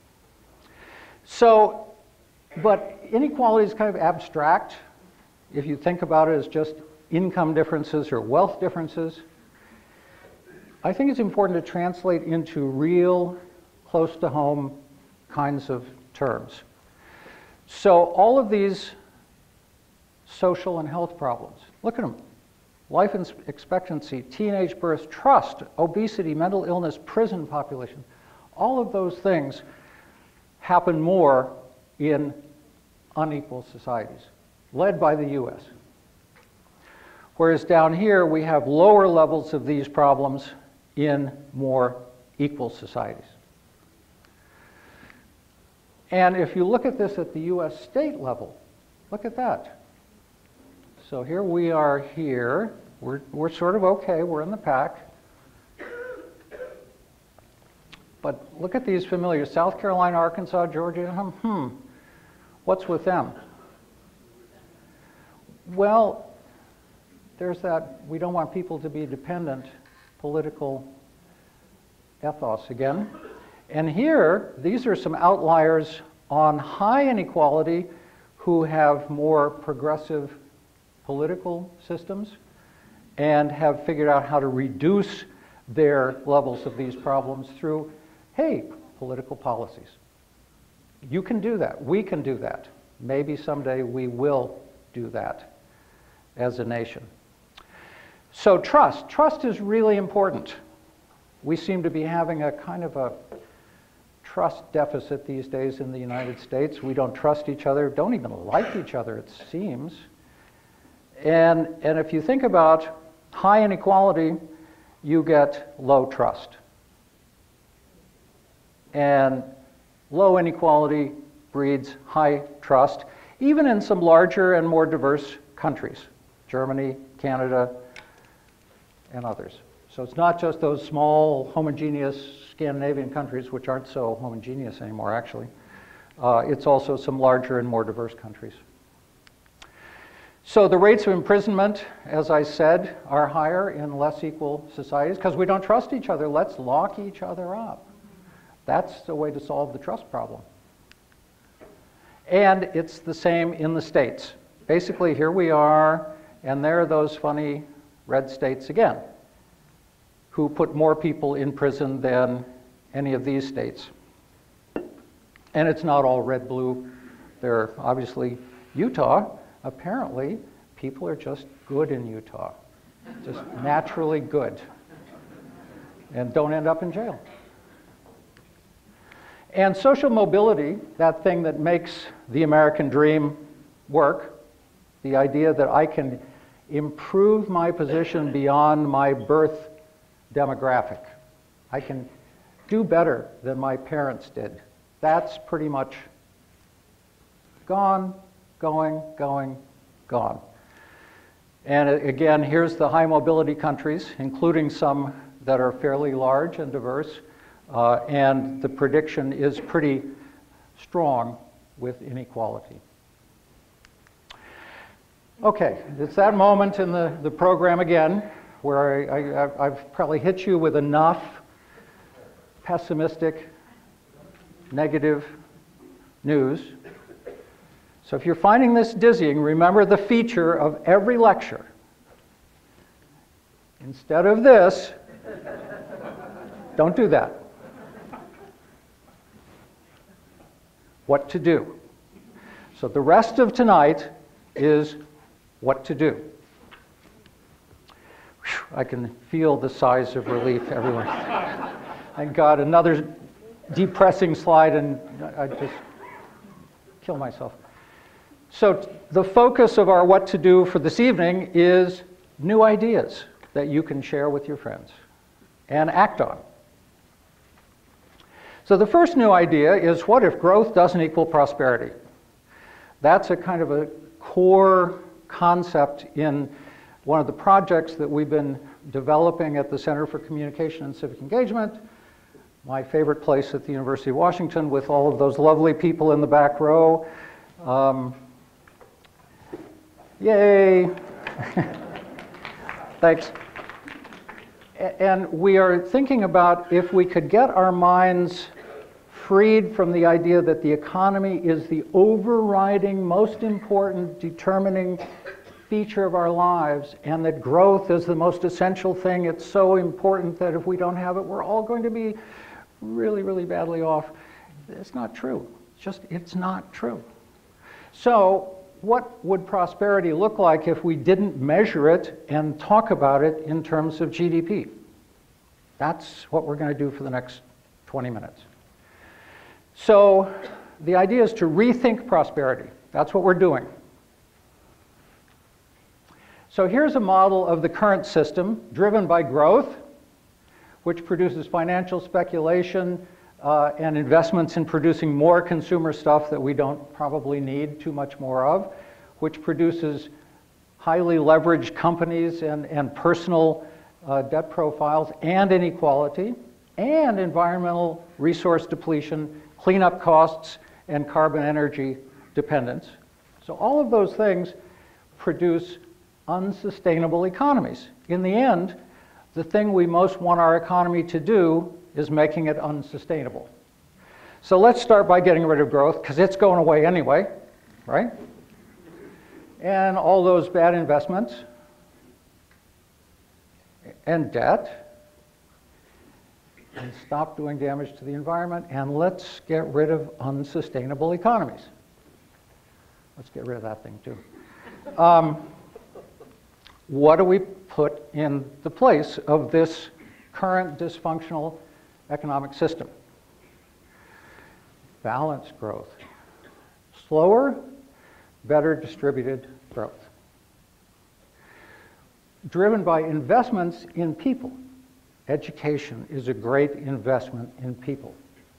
So, but inequality is kind of abstract. If you think about it as just income differences or wealth differences, I think it's important to translate into real, close to home kinds of terms. So all of these social and health problems, look at them. Life expectancy, teenage births, trust, obesity, mental illness, prison population. All of those things happen more in unequal societies, led by the US. Whereas down here, we have lower levels of these problems in more equal societies. And if you look at this at the US state level, look at that. So here we are here. We're sort of okay, we're in the pack. But look at these familiar, South Carolina, Arkansas, Georgia, what's with them? Well, there's that, we don't want people to be dependent political ethos again. And here, these are some outliers on high inequality who have more progressive political systems and have figured out how to reduce their levels of these problems through, hey, political policies. You can do that. We can do that. Maybe someday we will do that as a nation. So trust. Trust is really important. We seem to be having a kind of a trust deficit these days in the United States. We don't trust each other, don't even like each other, it seems. And if you think about high inequality, you get low trust. And low inequality breeds high trust, even in some larger and more diverse countries, Germany, Canada, and others. So it's not just those small, homogeneous Scandinavian countries, which aren't so homogeneous anymore, actually. It's also some larger and more diverse countries. So the rates of imprisonment, as I said, are higher in less equal societies because we don't trust each other. Let's lock each other up. That's the way to solve the trust problem. And it's the same in the states. Basically, here we are, and there are those funny red states again, who put more people in prison than any of these states. And it's not all red-blue. They're obviously Utah. Apparently, people are just good in Utah, just naturally good, and don't end up in jail. And social mobility, that thing that makes the American dream work, the idea that I can improve my position beyond my birth demographic. I can do better than my parents did. That's pretty much gone, going, gone. And again, here's the high mobility countries, including some that are fairly large and diverse, and the prediction is pretty strong with inequality. Okay, it's that moment in the program again where I've probably hit you with enough pessimistic, negative news. So if you're finding this dizzying, remember the feature of every lecture. Instead of this, don't do that. What to do. So the rest of tonight is what to do. Whew, I can feel the sighs of relief everywhere. Thank God, another depressing slide and I just kill myself. So the focus of our what to do for this evening is new ideas that you can share with your friends and act on. So the first new idea is, what if growth doesn't equal prosperity? That's a kind of a core concept in one of the projects that we've been developing at the Center for Communication and Civic Engagement, my favorite place at the University of Washington, with all of those lovely people in the back row. Yay! Thanks. And we are thinking about if we could get our minds freed from the idea that the economy is the overriding, most important, determining feature of our lives, and that growth is the most essential thing. It's so important that if we don't have it, we're all going to be really, really badly off. It's not true. It's not true. So what would prosperity look like if we didn't measure it and talk about it in terms of GDP? That's what we're going to do for the next 20 minutes. So the idea is to rethink prosperity. That's what we're doing. So here's a model of the current system driven by growth, which produces financial speculation and investments in producing more consumer stuff that we don't probably need too much more of, which produces highly leveraged companies and personal debt profiles and inequality and environmental resource depletion, cleanup costs, and carbon energy dependence. So all of those things produce unsustainable economies. In the end, the thing we most want our economy to do is making it unsustainable. So let's start by getting rid of growth, because it's going away anyway, right? And all those bad investments and debt, and stop doing damage to the environment, and let's get rid of unsustainable economies. Let's get rid of that thing too. What do we put in the place of this current dysfunctional economic system? Balanced growth. Slower, better distributed growth. Driven by investments in people. Education is a great investment in people.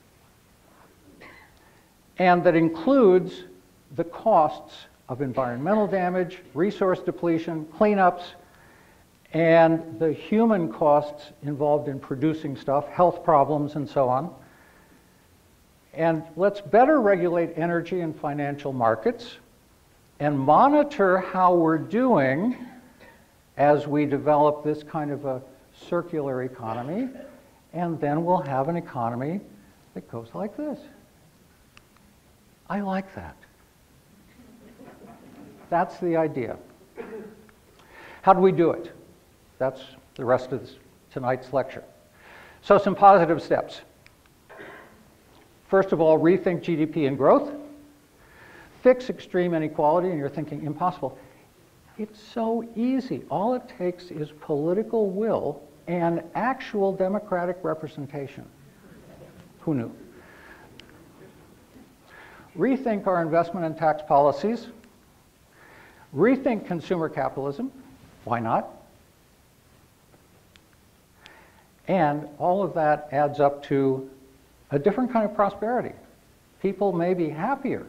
And that includes the costs of environmental damage, resource depletion, cleanups, and the human costs involved in producing stuff, health problems, and so on. And let's better regulate energy and financial markets and monitor how we're doing as we develop this kind of a circular economy, and then we'll have an economy that goes like this. I like that. That's the idea. How do we do it? That's the rest of this tonight's lecture. So some positive steps. First of all, rethink GDP and growth. Fix extreme inequality, and you're thinking impossible. It's so easy. All it takes is political will and actual democratic representation. Who knew? Rethink our investment and tax policies. Rethink consumer capitalism. Why not? And all of that adds up to a different kind of prosperity. People may be happier.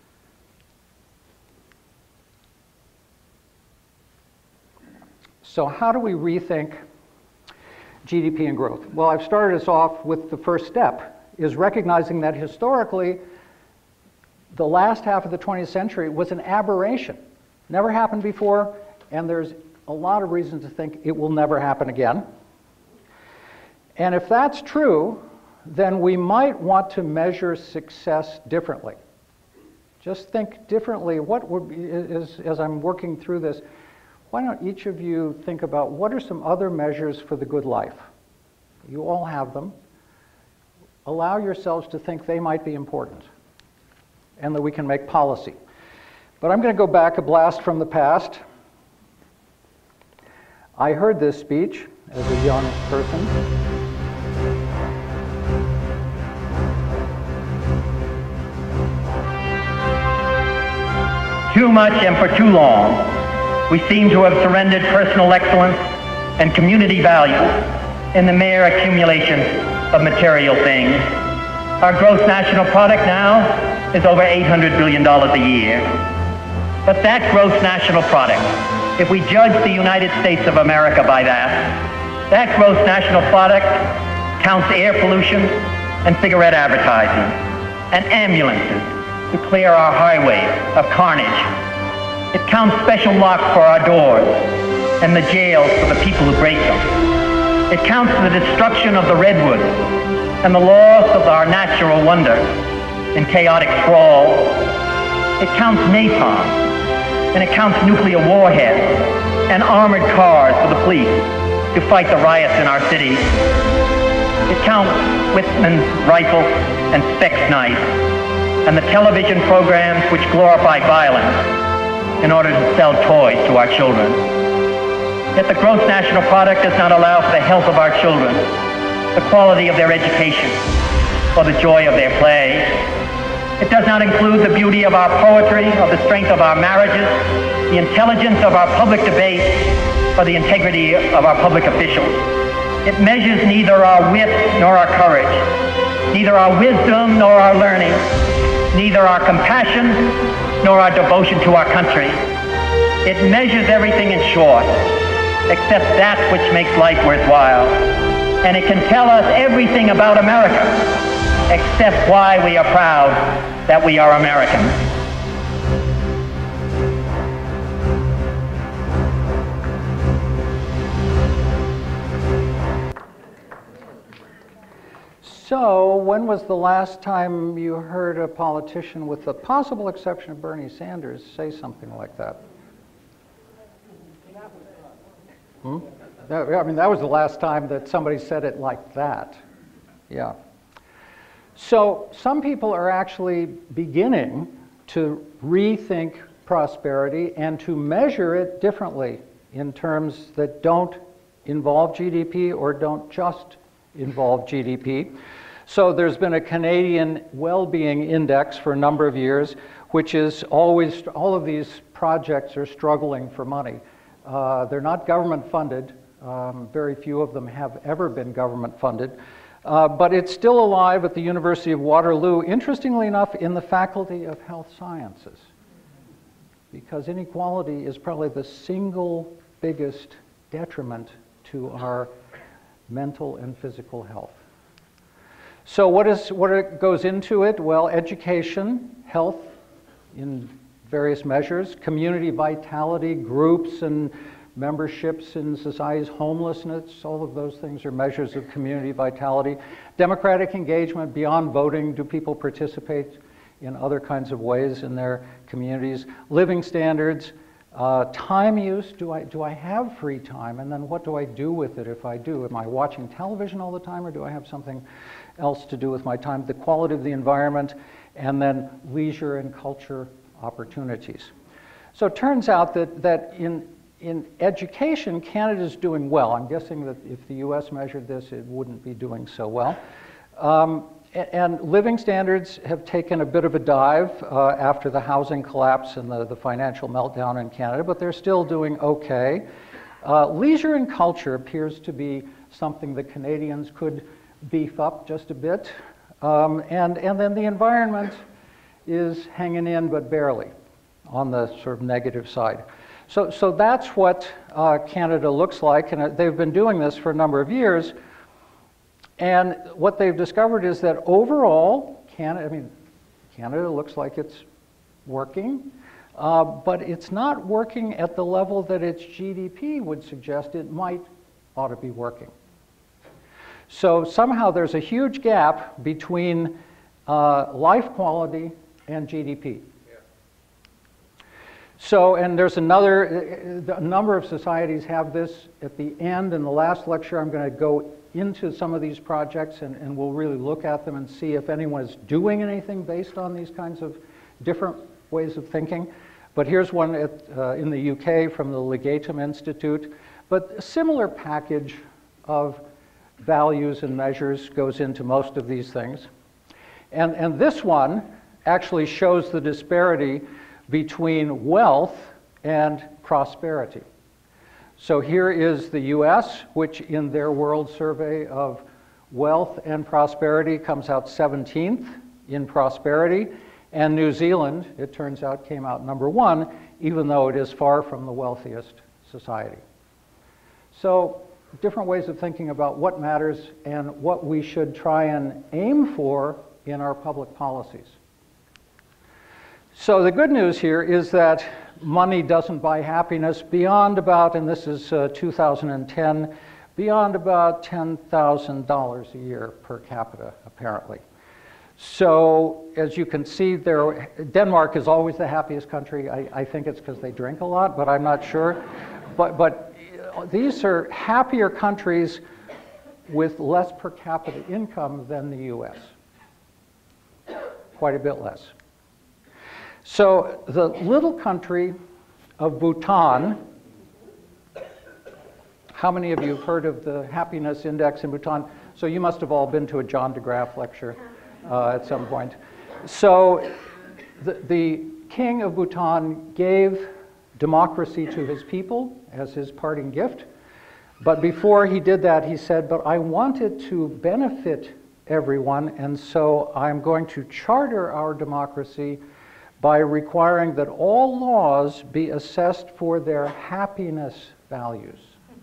So how do we rethink GDP and growth? Well, I've started us off with the first step, is recognizing that historically, the last half of the 20th century was an aberration. Never happened before, and there's a lot of reason to think it will never happen again. And if that's true, then we might want to measure success differently. Just think differently. What would be, as I'm working through this, why don't each of you think about what are some other measures for the good life? You all have them. Allow yourselves to think they might be important and that we can make policy. But I'm going to go back a blast from the past. I heard this speech as a young person. Too much and for too long, we seem to have surrendered personal excellence and community value in the mere accumulation of material things. Our gross national product now is over $800 billion a year. But that gross national product, if we judge the United States of America by that gross national product counts air pollution and cigarette advertising and ambulances to clear our highways of carnage. It counts special locks for our doors and the jails for the people who break them. It counts the destruction of the redwoods and the loss of our natural wonder in chaotic sprawl. It counts napalm, and it counts nuclear warheads and armored cars for the police to fight the riots in our cities. It counts Whitman's rifle and Speck's knife and the television programs which glorify violence in order to sell toys to our children. Yet the gross national product does not allow for the health of our children, the quality of their education, or the joy of their play. It does not include the beauty of our poetry, or the strength of our marriages, the intelligence of our public debate, or the integrity of our public officials. It measures neither our wit nor our courage, neither our wisdom nor our learning, neither our compassion nor our devotion to our country. It measures everything in short, except that which makes life worthwhile. And it can tell us everything about America, except why we are proud that we are Americans. So, when was the last time you heard a politician, with the possible exception of Bernie Sanders, say something like that? I mean, that was the last time that somebody said it like that. Yeah. So, some people are actually beginning to rethink prosperity and to measure it differently in terms that don't involve GDP or don't just involve GDP. So there's been a Canadian well-being index for a number of years, which is always, all of these projects are struggling for money. They're not government funded. Very few of them have ever been government funded. But it's still alive at the University of Waterloo, interestingly enough, in the Faculty of Health Sciences, because inequality is probably the single biggest detriment to our mental and physical health. So what goes into it? Well, education, health in various measures, community vitality, groups and memberships in society's homelessness, all of those things are measures of community vitality. Democratic engagement beyond voting, do people participate in other kinds of ways in their communities? Living standards, Time use, do I have free time? And then what do I do with it if I do? Am I watching television all the time, or do I have something else to do with my time? The quality of the environment, and then leisure and culture opportunities. So it turns out that in education, Canada's doing well. I'm guessing that if the US measured this, it wouldn't be doing so well. And living standards have taken a bit of a dive after the housing collapse and the financial meltdown in Canada, but they're still doing okay. Leisure and culture appears to be something that Canadians could beef up just a bit. And then the environment is hanging in, but barely, on the sort of negative side. So that's what Canada looks like, and they've been doing this for a number of years. And what they've discovered is that overall, Canada looks like it's working, but it's not working at the level that its GDP would suggest it ought to be working. So somehow there's a huge gap between life quality and GDP. So, and there's a number of societies have this. At the end, in the last lecture, I'm going to go into some of these projects, and we'll really look at them and see if anyone is doing anything based on these kinds of different ways of thinking. But here's one in the UK from the Legatum Institute. But a similar package of values and measures goes into most of these things. And this one actually shows the disparity between wealth and prosperity. So here is the US, which in their World Survey of Wealth and Prosperity comes out 17th in prosperity, and New Zealand, it turns out, came out number 1, even though it is far from the wealthiest society. So different ways of thinking about what matters and what we should try and aim for in our public policies. So the good news here is that money doesn't buy happiness beyond about, and this is 2010, beyond about $10,000 a year per capita, apparently. So as you can see there, Denmark is always the happiest country. I think it's because they drink a lot, but I'm not sure. But these are happier countries with less per capita income than the US. Quite a bit less. So the little country of Bhutan, how many of you have heard of the happiness index in Bhutan? So you must have all been to a John DeGraff lecture at some point. So the king of Bhutan gave democracy to his people as his parting gift. But before he did that, he said, but I want it to benefit everyone, and so I'm going to charter our democracy by requiring that all laws be assessed for their happiness values.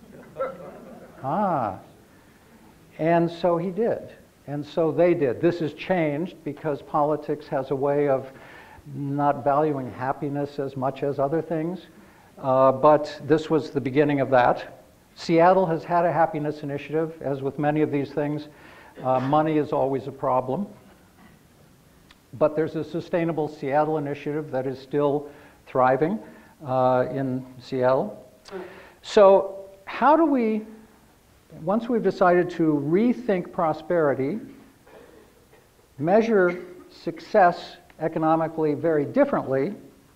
And so he did. And so they did. This has changed because politics has a way of not valuing happiness as much as other things. But this was the beginning of that. Seattle has had a happiness initiative. As with many of these things, money is always a problem. But there's a Sustainable Seattle initiative that is still thriving in Seattle. So how do we, once we've decided to rethink prosperity, measure success economically very differently,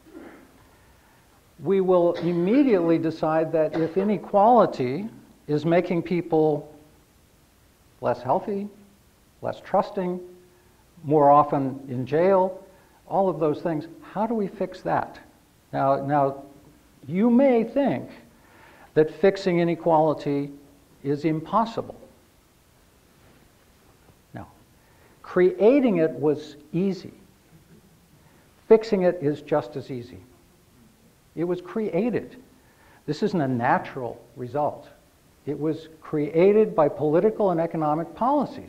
we will immediately decide that if inequality is making people less healthy, less trusting, more often in jail, all of those things, how do we fix that? Now, you may think that fixing inequality is impossible. No. Creating it was easy. Fixing it is just as easy. It was created. This isn't a natural result. It was created by political and economic policies.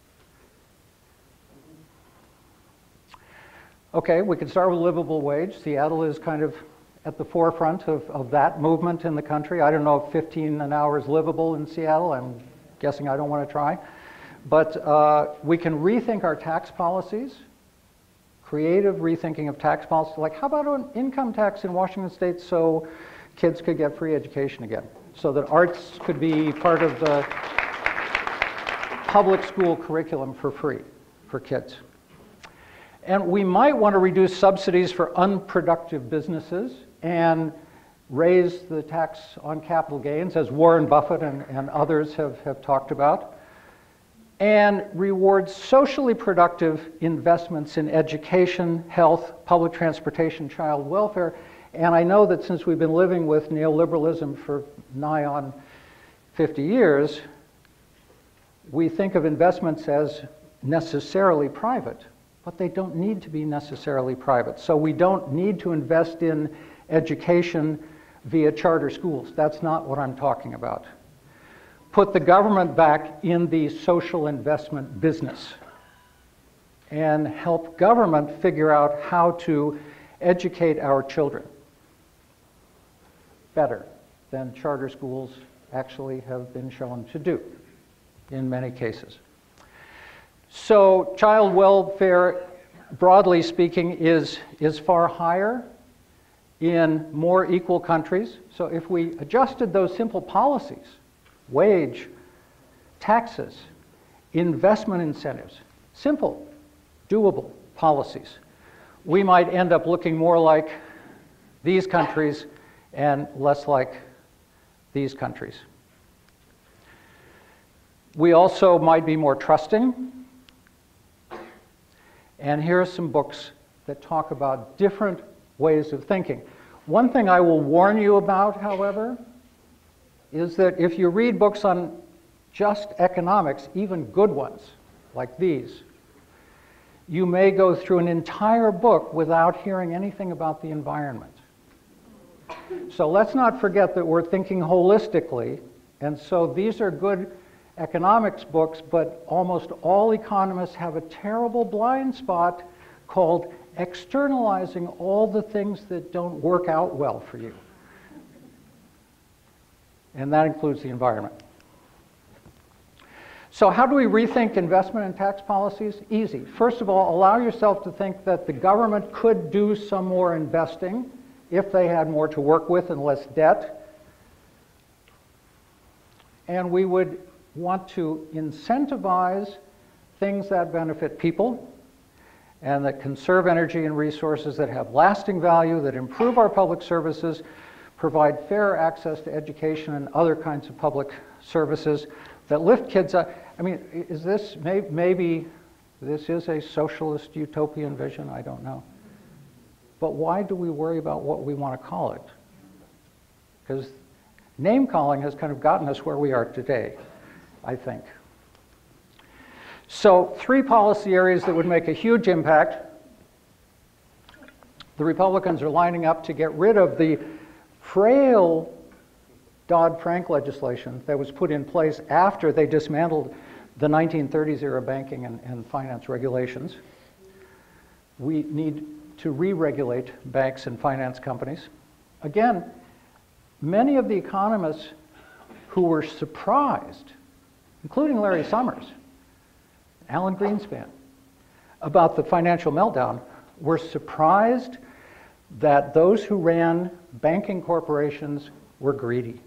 Okay, we can start with livable wage. Seattle is kind of at the forefront of that movement in the country. I don't know if 15 an hour is livable in Seattle. I'm guessing I don't want to try. But we can rethink our tax policies, creative rethinking of tax policy, like how about an income tax in Washington State so kids could get free education again, so that arts could be part of the public school curriculum for free for kids. And we might want to reduce subsidies for unproductive businesses and raise the tax on capital gains, as Warren Buffett and others have talked about, and reward socially productive investments in education, health, public transportation, child welfare. And I know that since we've been living with neoliberalism for nigh on 50 years, we think of investments as necessarily private, but they don't need to be necessarily private. So we don't need to invest in education via charter schools. That's not what I'm talking about. Put the government back in the social investment business and help government figure out how to educate our children better than charter schools actually have been shown to do in many cases. So child welfare, broadly speaking, is far higher in more equal countries. So if we adjusted those simple policies, wage, taxes, investment incentives, simple, doable policies, we might end up looking more like these countries and less like these countries. We also might be more trusting. And here are some books that talk about different ways of thinking. One thing I will warn you about, however, is that if you read books on just economics, even good ones like these, you may go through an entire book without hearing anything about the environment. So let's not forget that we're thinking holistically, and so these are good economics books, but almost all economists have a terrible blind spot called externalizing all the things that don't work out well for you. And that includes the environment. So how do we rethink investment and tax policies? Easy. First of all, allow yourself to think that the government could do some more investing if they had more to work with and less debt. And we would want to incentivize things that benefit people and that conserve energy and resources, that have lasting value, that improve our public services, provide fair access to education and other kinds of public services, that lift kids up. I mean, is this, maybe this is a socialist utopian vision, I don't know. But why do we worry about what we want to call it? Because name calling has kind of gotten us where we are today, I think. So 3 policy areas that would make a huge impact. The Republicans are lining up to get rid of the frail Dodd-Frank legislation that was put in place after they dismantled the 1930s era banking and finance regulations. We need to re-regulate banks and finance companies. Again, many of the economists who were surprised, including Larry Summers, Alan Greenspan, about the financial meltdown, were surprised that those who ran banking corporations were greedy.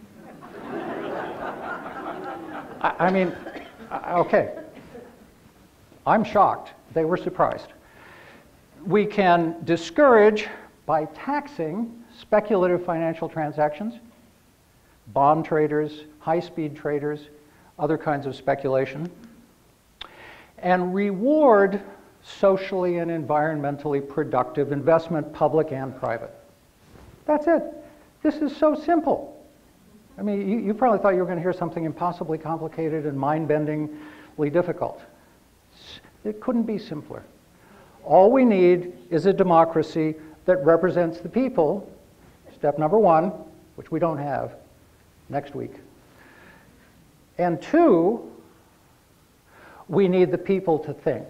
I mean, okay, I'm shocked. They were surprised. We can discourage by taxing speculative financial transactions, bond traders, high-speed traders, other kinds of speculation, and reward socially and environmentally productive investment, public and private. That's it. This is so simple. I mean, you probably thought you were going to hear something impossibly complicated and mind-bendingly difficult. It couldn't be simpler. All we need is a democracy that represents the people, step number 1, which we don't have next week. And 2, we need the people to think.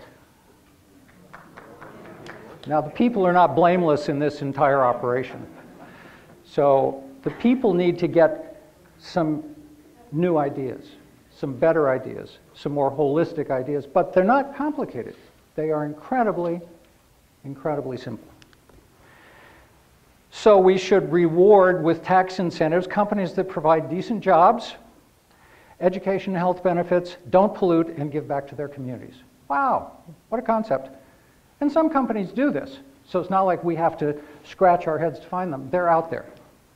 Now, the people are not blameless in this entire operation. So the people need to get some new ideas, some better ideas, some more holistic ideas, but they're not complicated. They are incredibly Incredibly simple. So we should reward with tax incentives companies that provide decent jobs, education and health benefits, don't pollute, and give back to their communities. Wow, what a concept. And some companies do this. So it's not like we have to scratch our heads to find them. They're out there.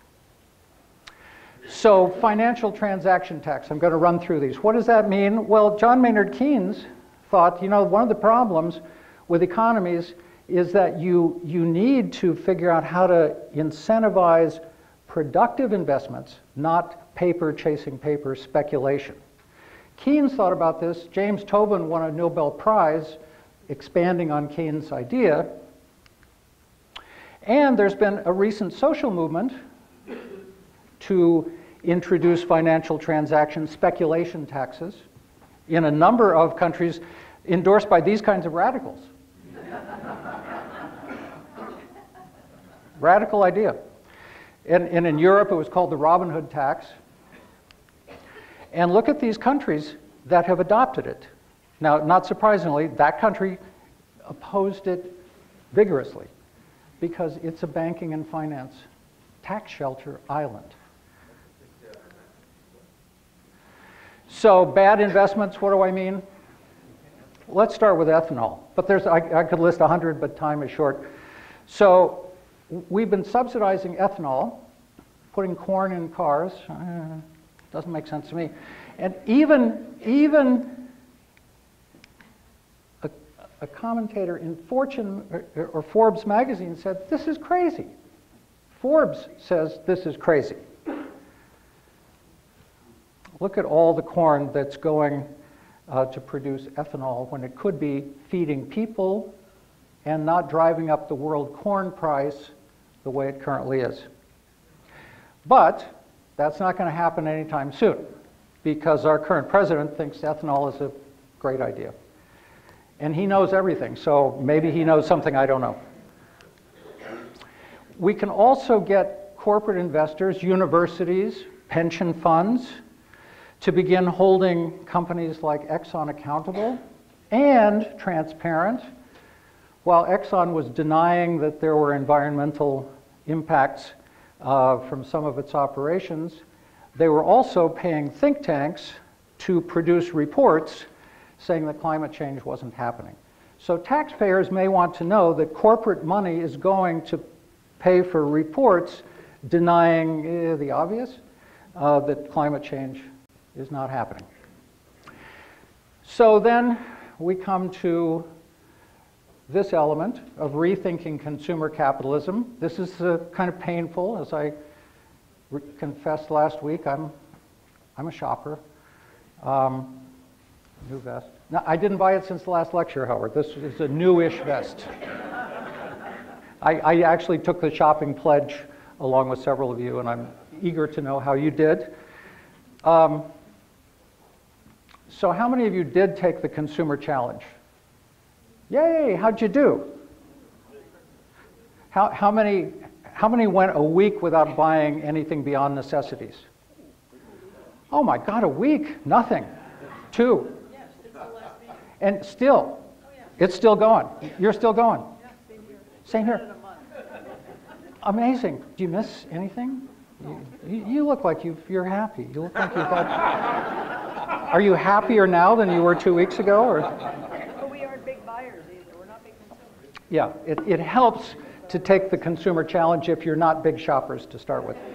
So financial transaction tax, I'm going to run through these. What does that mean? Well, John Maynard Keynes thought, you know, one of the problems with economies is that you need to figure out how to incentivize productive investments, not paper chasing paper speculation. Keynes thought about this. James Tobin won a Nobel Prize expanding on Keynes' idea. And there's been a recent social movement to introduce financial transaction speculation taxes in a number of countries endorsed by these kinds of radicals. Radical idea. And in Europe, it was called the Robin Hood tax. And look at these countries that have adopted it. Now, not surprisingly, that country opposed it vigorously because it's a banking and finance tax shelter island. So bad investments, what do I mean? Let's start with ethanol. But I could list 100, but time is short. So we've been subsidizing ethanol, putting corn in cars. Doesn't make sense to me. And even a commentator in Fortune or Forbes magazine said, this is crazy. Forbes says this is crazy. Look at all the corn that's going to produce ethanol when it could be feeding people and not driving up the world corn price the way it currently is. But that's not going to happen anytime soon because our current president thinks ethanol is a great idea. And he knows everything, so maybe he knows something I don't know. We can also get corporate investors, universities, pension funds to begin holding companies like Exxon accountable and transparent. While Exxon was denying that there were environmental impacts from some of its operations, they were also paying think tanks to produce reports saying that climate change wasn't happening. So taxpayers may want to know that corporate money is going to pay for reports denying the obvious, that climate change is not happening. So then we come to this element of rethinking consumer capitalism. This is kind of painful, as I confessed last week. I'm a shopper. New vest. Now, I didn't buy it since the last lecture, Howard. This is a newish vest. I actually took the shopping pledge along with several of you, and I'm eager to know how you did. So how many of you did take the consumer challenge? Yay, how'd you do? How many went a week without buying anything beyond necessities? Oh my God, a week? Nothing. 2. And still, it's still going. You're still going. Same here. Amazing. Do you miss anything? You look like you're happy. You look like you've had... Are you happier now than you were 2 weeks ago? Or? But we aren't big buyers either. We're not big consumers. Yeah, it helps to take the consumer challenge if you're not big shoppers to start with.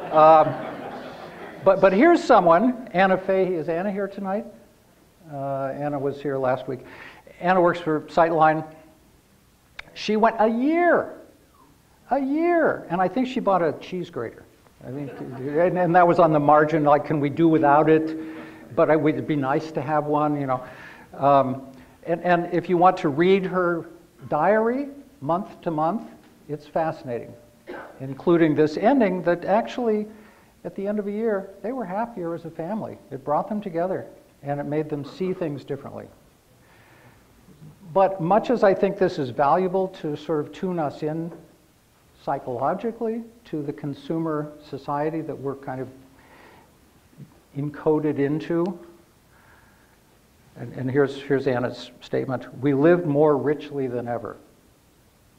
But here's someone, Anna Fahey. Is Anna here tonight? Anna was here last week. Anna works for Sightline. She went a year, and I think she bought a cheese grater. I think, and that was on the margin, like, can we do without it? But it would be nice to have one, you know. And if you want to read her diary, month to month, it's fascinating, including this ending that actually, at the end of a year, they were happier as a family. It brought them together, and it made them see things differently. But much as I think this is valuable to sort of tune us in psychologically to the consumer society that we're kind of encoded into, and here's Anna's statement: we lived more richly than ever.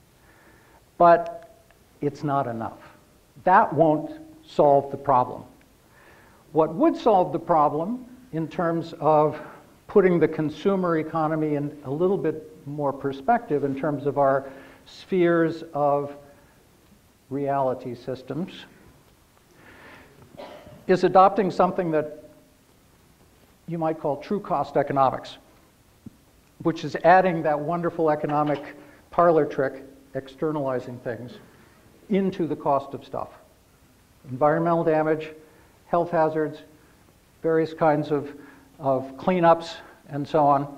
But it's not enough. That won't solve the problem. What would solve the problem in terms of putting the consumer economy in a little bit more perspective in terms of our spheres of reality systems is adopting something that you might call true cost economics, which is adding that wonderful economic parlor trick, externalizing things, into the cost of stuff. Environmental damage, health hazards, various kinds of cleanups, and so on.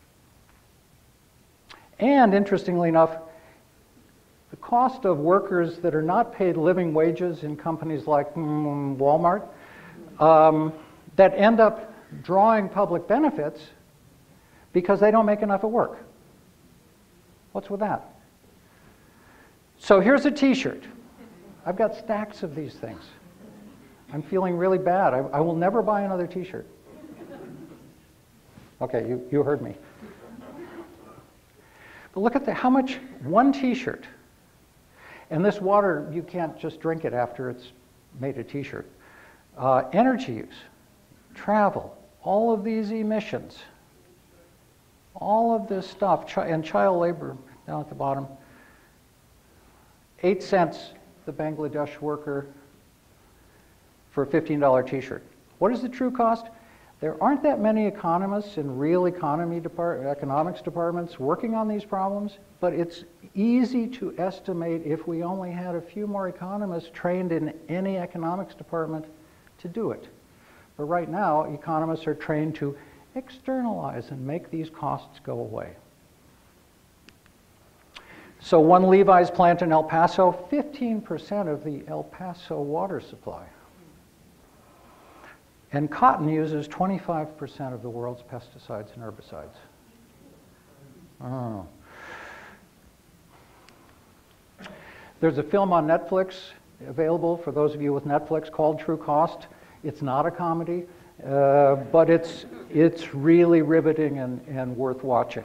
And interestingly enough, the cost of workers that are not paid living wages in companies like Walmart that end up drawing public benefits because they don't make enough at work. What's with that? So here's a t-shirt. I've got stacks of these things. I'm feeling really bad. I will never buy another t-shirt. Okay, you heard me. But look at how much one t-shirt, and this water, you can't just drink it after it's made a t-shirt. Energy use, travel, all of these emissions, all of this stuff, and child labor down at the bottom. 8 cents, the Bangladesh worker, for a $15 t-shirt. What is the true cost? There aren't that many economists in real economics departments working on these problems, but it's easy to estimate if we only had a few more economists trained in any economics department to do it. But right now, economists are trained to externalize and make these costs go away. So one Levi's plant in El Paso, 15% of the El Paso water supply. And cotton uses 25% of the world's pesticides and herbicides. Oh. There's a film on Netflix available for those of you with Netflix called True Cost. It's not a comedy, but it's really riveting and worth watching.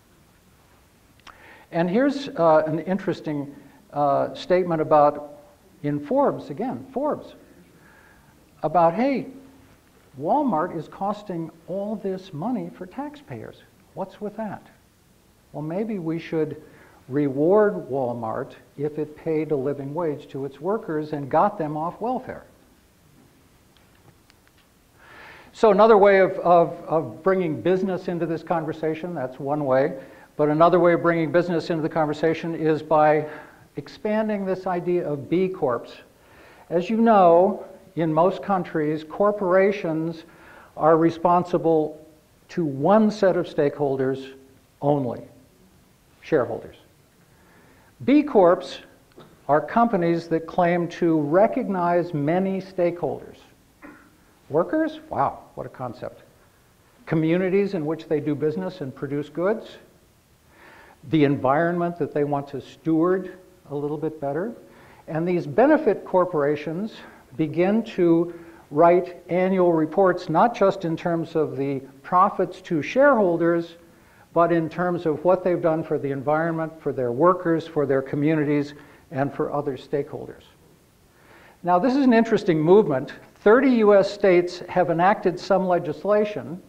And here's an interesting statement in Forbes, again, Forbes, about, hey, Walmart is costing all this money for taxpayers. What's with that? Well, maybe we should reward Walmart if it paid a living wage to its workers and got them off welfare. So another way of bringing business into this conversation, that's one way, but another way of bringing business into the conversation is by expanding this idea of B Corps. As you know, in most countries, corporations are responsible to one set of stakeholders only, shareholders. B Corps are companies that claim to recognize many stakeholders. Workers? Wow, what a concept. Communities in which they do business and produce goods. The environment that they want to steward a little bit better. And these benefit corporations begin to write annual reports, not just in terms of the profits to shareholders, but in terms of what they've done for the environment, for their workers, for their communities, and for other stakeholders. Now, this is an interesting movement. 30 US states have enacted some legislation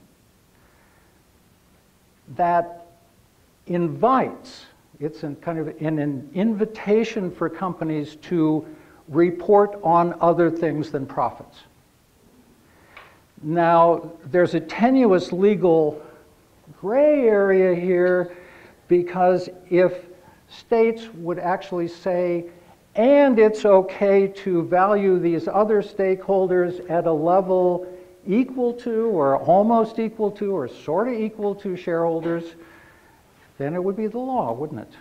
that invites, it's kind of an invitation for companies to report on other things than profits. Now, there's a tenuous legal gray area here, because if states would actually say, and it's okay to value these other stakeholders at a level equal to, or almost equal to, or sort of equal to shareholders, then it would be the law, wouldn't it?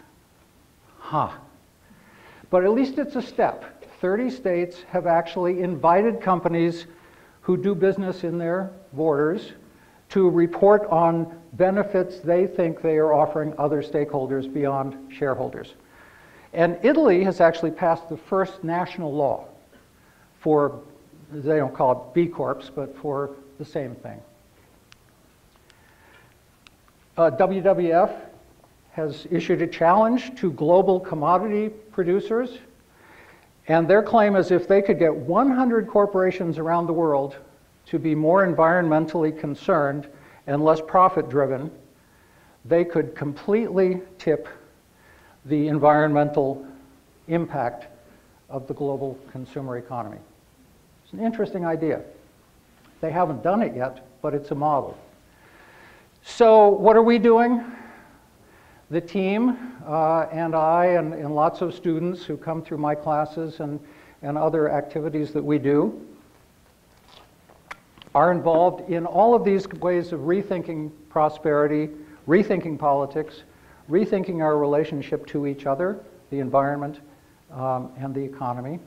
But at least it's a step. 30 states have actually invited companies who do business in their borders to report on benefits they think they are offering other stakeholders beyond shareholders. And Italy has actually passed the first national law for, they don't call it B Corps, but for the same thing. WWF has issued a challenge to global commodity producers. And their claim is if they could get 100 corporations around the world to be more environmentally concerned and less profit-driven, they could completely tip the environmental impact of the global consumer economy. It's an interesting idea. They haven't done it yet, but it's a model. So what are we doing? The team and I and lots of students who come through my classes and other activities that we do are involved in all of these ways of rethinking prosperity, rethinking politics, rethinking our relationship to each other, the environment, and the economy.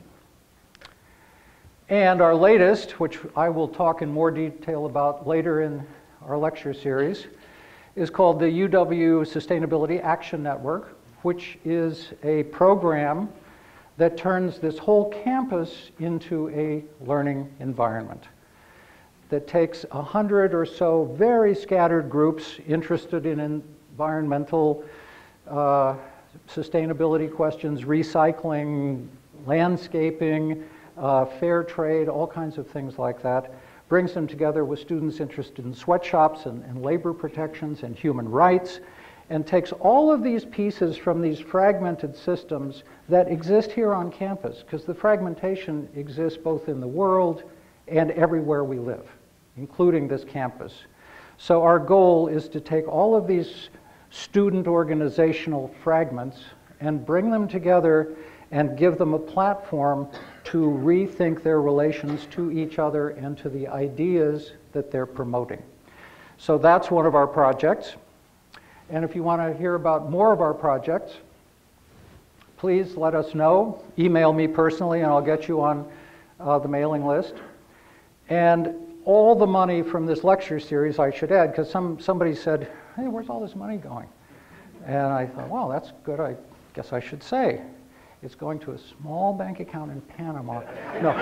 And our latest, which I will talk in more detail about later in our lecture series, is called the UW Sustainability Action Network, which is a program that turns this whole campus into a learning environment that takes 100 or so very scattered groups interested in environmental sustainability questions, recycling, landscaping, fair trade, all kinds of things like that, brings them together with students interested in sweatshops and labor protections and human rights, and takes all of these pieces from these fragmented systems that exist here on campus, because the fragmentation exists both in the world and everywhere we live, including this campus. So our goal is to take all of these student organizational fragments and bring them together and give them a platform to rethink their relations to each other and to the ideas that they're promoting. So that's one of our projects. And if you want to hear about more of our projects, please let us know. Email me personally and I'll get you on the mailing list. And all the money from this lecture series, I should add, because somebody said, hey, where's all this money going? And I thought, well, that's good. I guess I should say. It's going to a small bank account in Panama. No,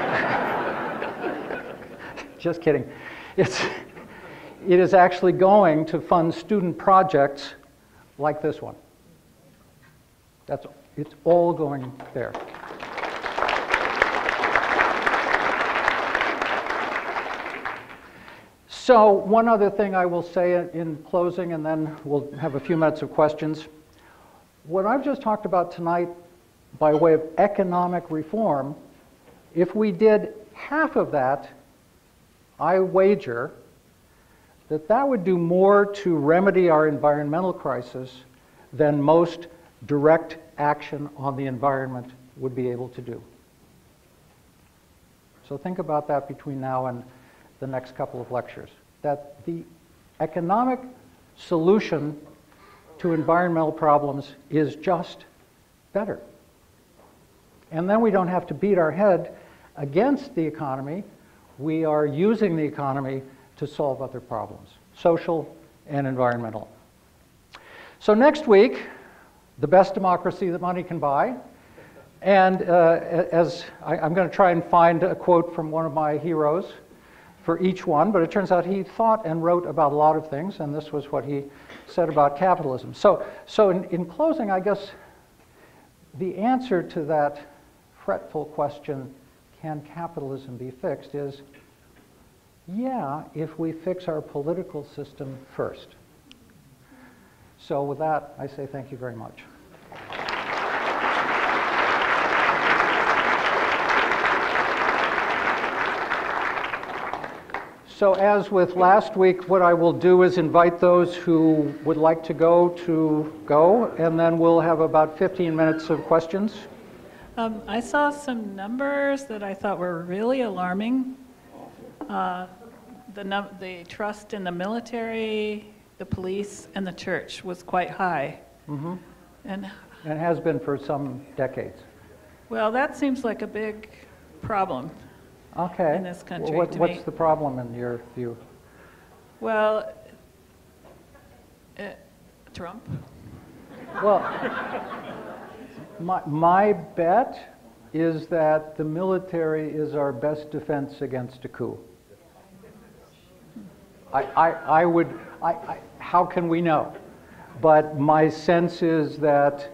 just kidding. It is actually going to fund student projects like this one. It's all going there. So one other thing I will say in closing, and then we'll have a few minutes of questions. What I've just talked about tonight by way of economic reform, if we did half of that, I wager that that would do more to remedy our environmental crisis than most direct action on the environment would be able to do. So think about that between now and the next couple of lectures, that the economic solution to environmental problems is just better. And then we don't have to beat our head against the economy. We are using the economy to solve other problems, social and environmental. So next week, the best democracy that money can buy. And I'm going to try and find a quote from one of my heroes for each one, but it turns out he thought and wrote about a lot of things, and this was what he said about capitalism. So in closing, I guess the answer to that fretful question, can capitalism be fixed, is yeah, if we fix our political system first. So with that, I say thank you very much. So as with last week, what I will do is invite those who would like to go, and then we'll have about 15 minutes of questions. I saw some numbers that I thought were really alarming. The trust in the military, the police, and the church was quite high. Mm-hmm. And it has been for some decades. Well, that seems like a big problem. Okay. In this country, What's to me. the problem in your view? Well, Trump. Well, my bet is that the military is our best defense against a coup. How can we know? But my sense is that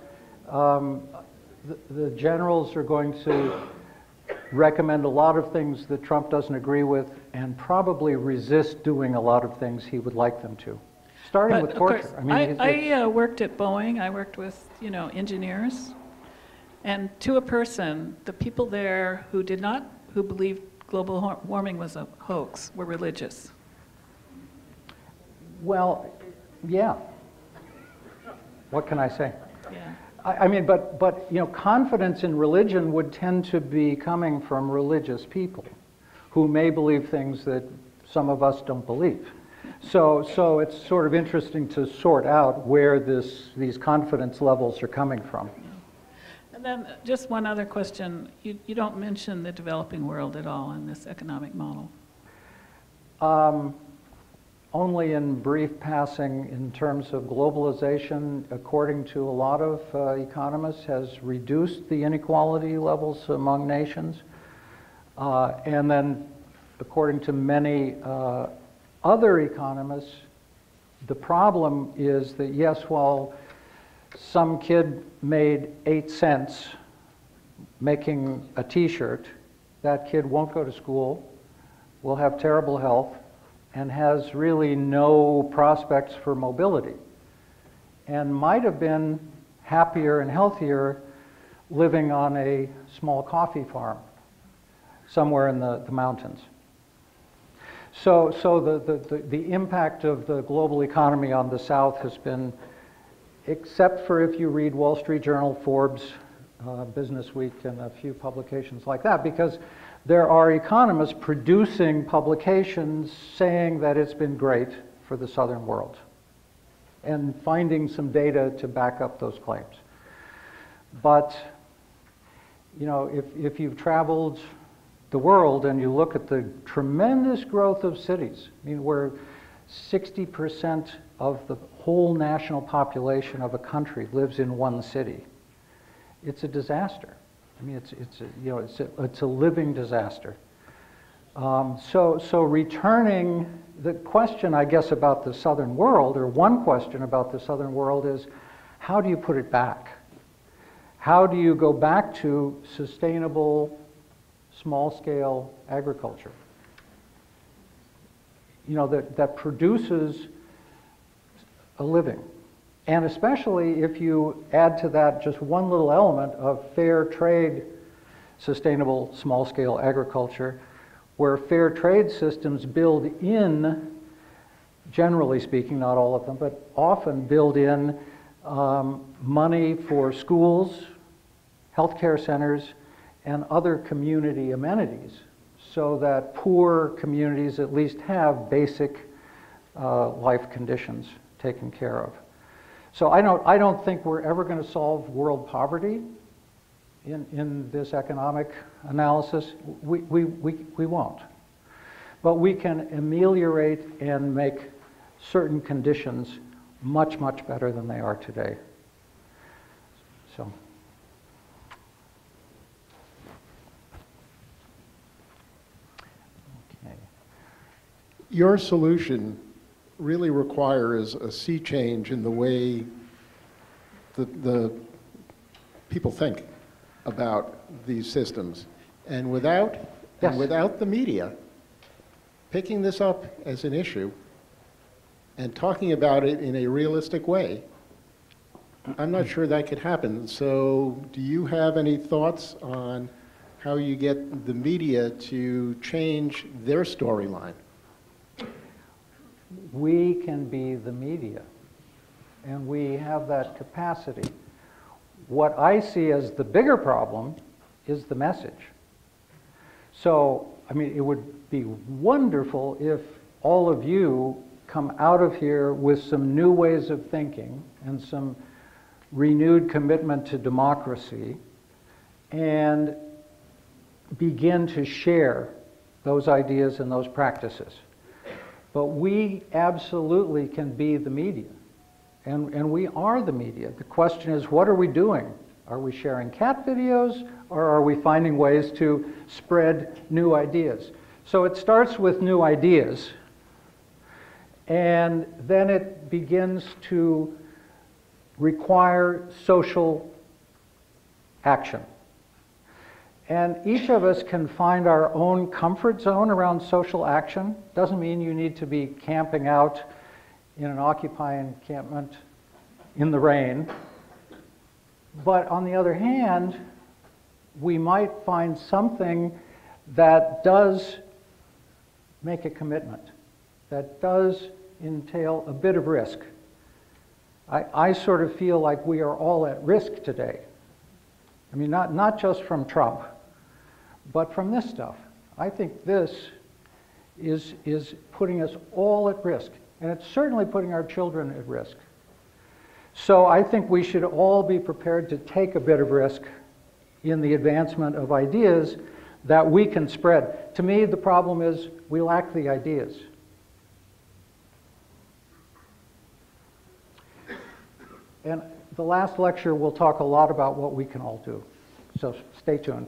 the generals are going to recommend a lot of things that Trump doesn't agree with and probably resist doing a lot of things he would like them to, starting with torture. I worked at Boeing. I worked with, engineers. And to a person, the people there who believed global warming was a hoax were religious. Well, yeah. What can I say? Yeah. But confidence in religion would tend to be coming from religious people who may believe things that some of us don't believe. So it's sort of interesting to sort out where these confidence levels are coming from. And then just one other question. You don't mention the developing world at all in this economic model. Only in brief passing in terms of globalization, according to a lot of economists, has reduced the inequality levels among nations. And then, according to many other economists, the problem is that, yes, while some kid made 8 cents making a t-shirt, that kid won't go to school, will have terrible health, and has really no prospects for mobility, and might have been happier and healthier living on a small coffee farm somewhere in the mountains. So the impact of the global economy on the South has been, except for if you read Wall Street Journal, Forbes, Business Week, and a few publications like that, because there are economists producing publications saying that it's been great for the Southern world and finding some data to back up those claims. But, if you've traveled the world and you look at the tremendous growth of cities, where 60% of the whole national population of a country lives in one city, it's a disaster. It's a living disaster. So returning, the question, I guess, about the Southern world, or one question about the Southern world is, how do you put it back? How do you go back to sustainable, small-scale agriculture? That produces a living. And especially if you add to that just one little element of fair trade, sustainable small-scale agriculture, where fair trade systems build in, generally speaking, not all of them, but often build in money for schools, healthcare centers, and other community amenities, so that poor communities at least have basic life conditions taken care of. So I don't think we're ever going to solve world poverty in this economic analysis. We won't. But we can ameliorate and make certain conditions much, much better than they are today. So. Okay. Your solution really requires a sea change in the way the people think about these systems. And without the media picking this up as an issue and talking about it in a realistic way, I'm not sure that could happen. So do you have any thoughts on how you get the media to change their storyline? We can be the media, and we have that capacity. What I see as the bigger problem is the message. So, it would be wonderful if all of you come out of here with some new ways of thinking and some renewed commitment to democracy, and begin to share those ideas and those practices. But we absolutely can be the media, and we are the media. The question is, what are we doing? Are we sharing cat videos, or are we finding ways to spread new ideas? So it starts with new ideas, and then it begins to require social action. And each of us can find our own comfort zone around social action. Doesn't mean you need to be camping out in an Occupy encampment in the rain. But on the other hand, we might find something that does make a commitment, that does entail a bit of risk. I sort of feel like we are all at risk today. I mean, not just from Trump, but from this stuff. I think this is putting us all at risk, and it's certainly putting our children at risk. So I think we should all be prepared to take a bit of risk in the advancement of ideas that we can spread. To me, the problem is we lack the ideas. And the last lecture will talk a lot about what we can all do. So stay tuned.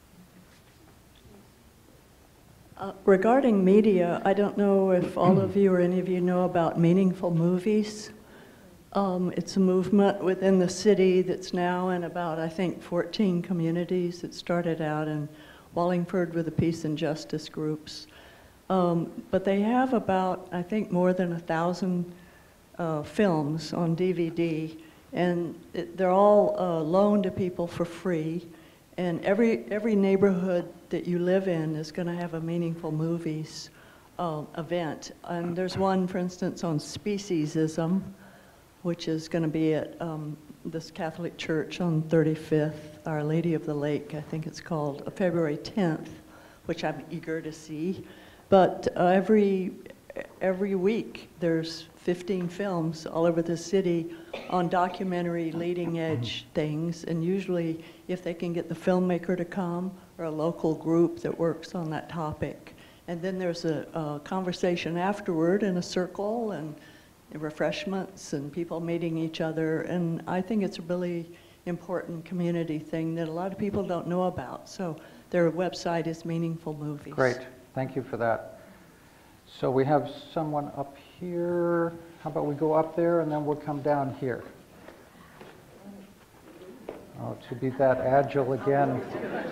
Regarding media, I don't know if all of you or any of you know about meaningful movies. It's a movement within the city that's now in about, I think, 14 communities. It started out in Wallingford with the Peace and Justice groups. But they have about, I think, more than 1,000 films on DVD, and they're all loaned to people for free. And every neighborhood that you live in is going to have a meaningful movies event. And there's one, for instance, on speciesism, which is going to be at this Catholic church on 35th, Our Lady of the Lake, I think it's called, February 10th, which I'm eager to see. But every week there's 15 films all over the city on documentary leading edge things, and usually if they can get the filmmaker to come or a local group that works on that topic. And then there's a conversation afterward in a circle and refreshments and people meeting each other, and I think it's a really important community thing that a lot of people don't know about. So their website is Meaningful Movies. Great, thank you for that. So we have someone up here. How about we go up there and then we'll come down here. Oh, to be that agile again.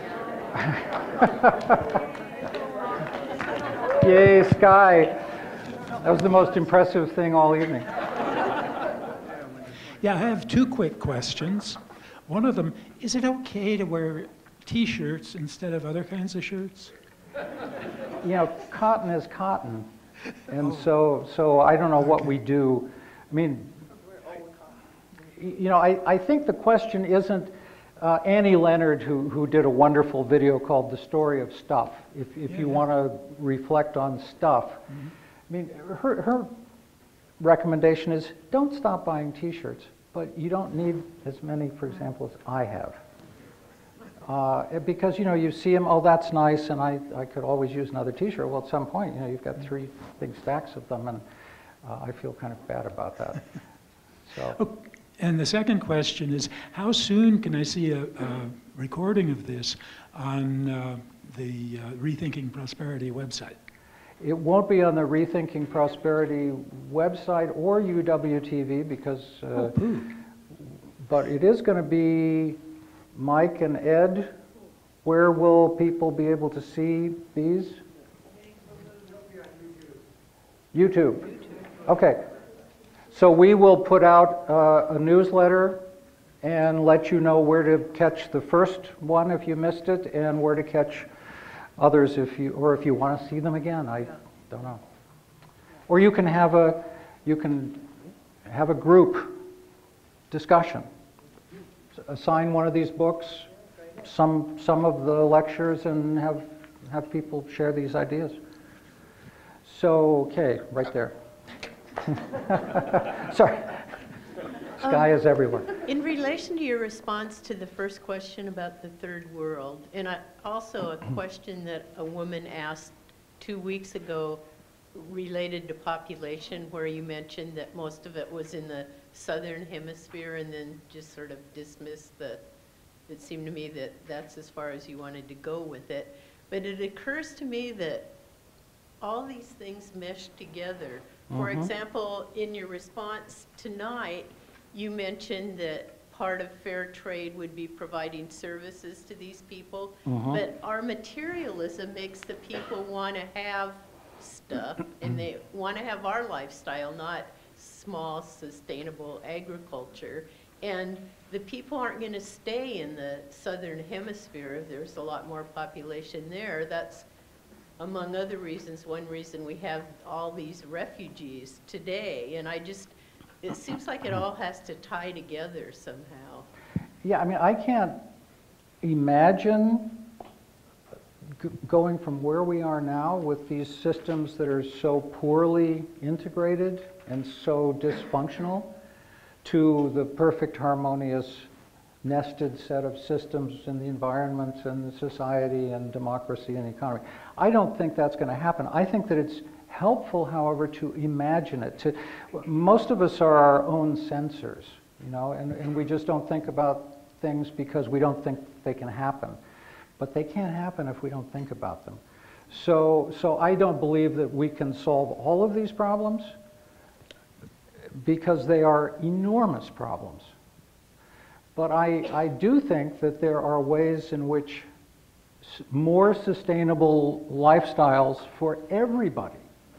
Yay, Sky. That was the most impressive thing all evening. Yeah, I have two quick questions. One of them, is it okay to wear T-shirts instead of other kinds of shirts? You know, cotton is cotton. And so I don't know what we do. I mean, you know, I think the question isn't Annie Leonard, who did a wonderful video called The Story of Stuff, if you want to reflect on stuff. Mm-hmm. I mean, her recommendation is don't stop buying T-shirts, but you don't need as many, for example, as I have. Because, you know, you see them, oh, that's nice, and I could always use another T-shirt. Well, at some point, you know, you've got 3 big stacks of them, and I feel kind of bad about that. So. Okay. And the second question is, how soon can I see a recording of this on the Rethinking Prosperity website? It won't be on the Rethinking Prosperity website or UWTV because, but it is going to be Mike and Ed. Where will people be able to see these? YouTube. Okay. So we will put out a newsletter and let you know where to catch the first one if you missed it, and where to catch others if you want to see them again. I don't know. Or you can have a group discussion. Assign one of these books, some of the lectures, and have people share these ideas. So, okay, right there. Sorry. Sky is everywhere. In relation to your response to the first question about the third world, and also a question that a woman asked 2 weeks ago related to population, where you mentioned that most of it was in the southern hemisphere and then just sort of dismissed it seemed to me that that's as far as you wanted to go with it. But it occurs to me that all these things mesh together. For example, in your response tonight, you mentioned that part of fair trade would be providing services to these people, but our materialism makes the people want to have stuff, and they want to have our lifestyle, not small, sustainable agriculture. And the people aren't going to stay in the southern hemisphere. There's a lot more population there. That's, among other reasons, one reason we have all these refugees today. And it seems like it all has to tie together somehow. Yeah, I mean, I can't imagine going from where we are now with these systems that are so poorly integrated and so dysfunctional to the perfect, harmonious, nested set of systems in the environment and the society and democracy and economy. I don't think that's going to happen. I think that it's helpful, however, to imagine it. Most of us are our own censors, you know, and we just don't think about things because we don't think they can happen. But they can't happen if we don't think about them. So I don't believe that we can solve all of these problems because they are enormous problems. But I do think that there are ways in which more sustainable lifestyles for everybody,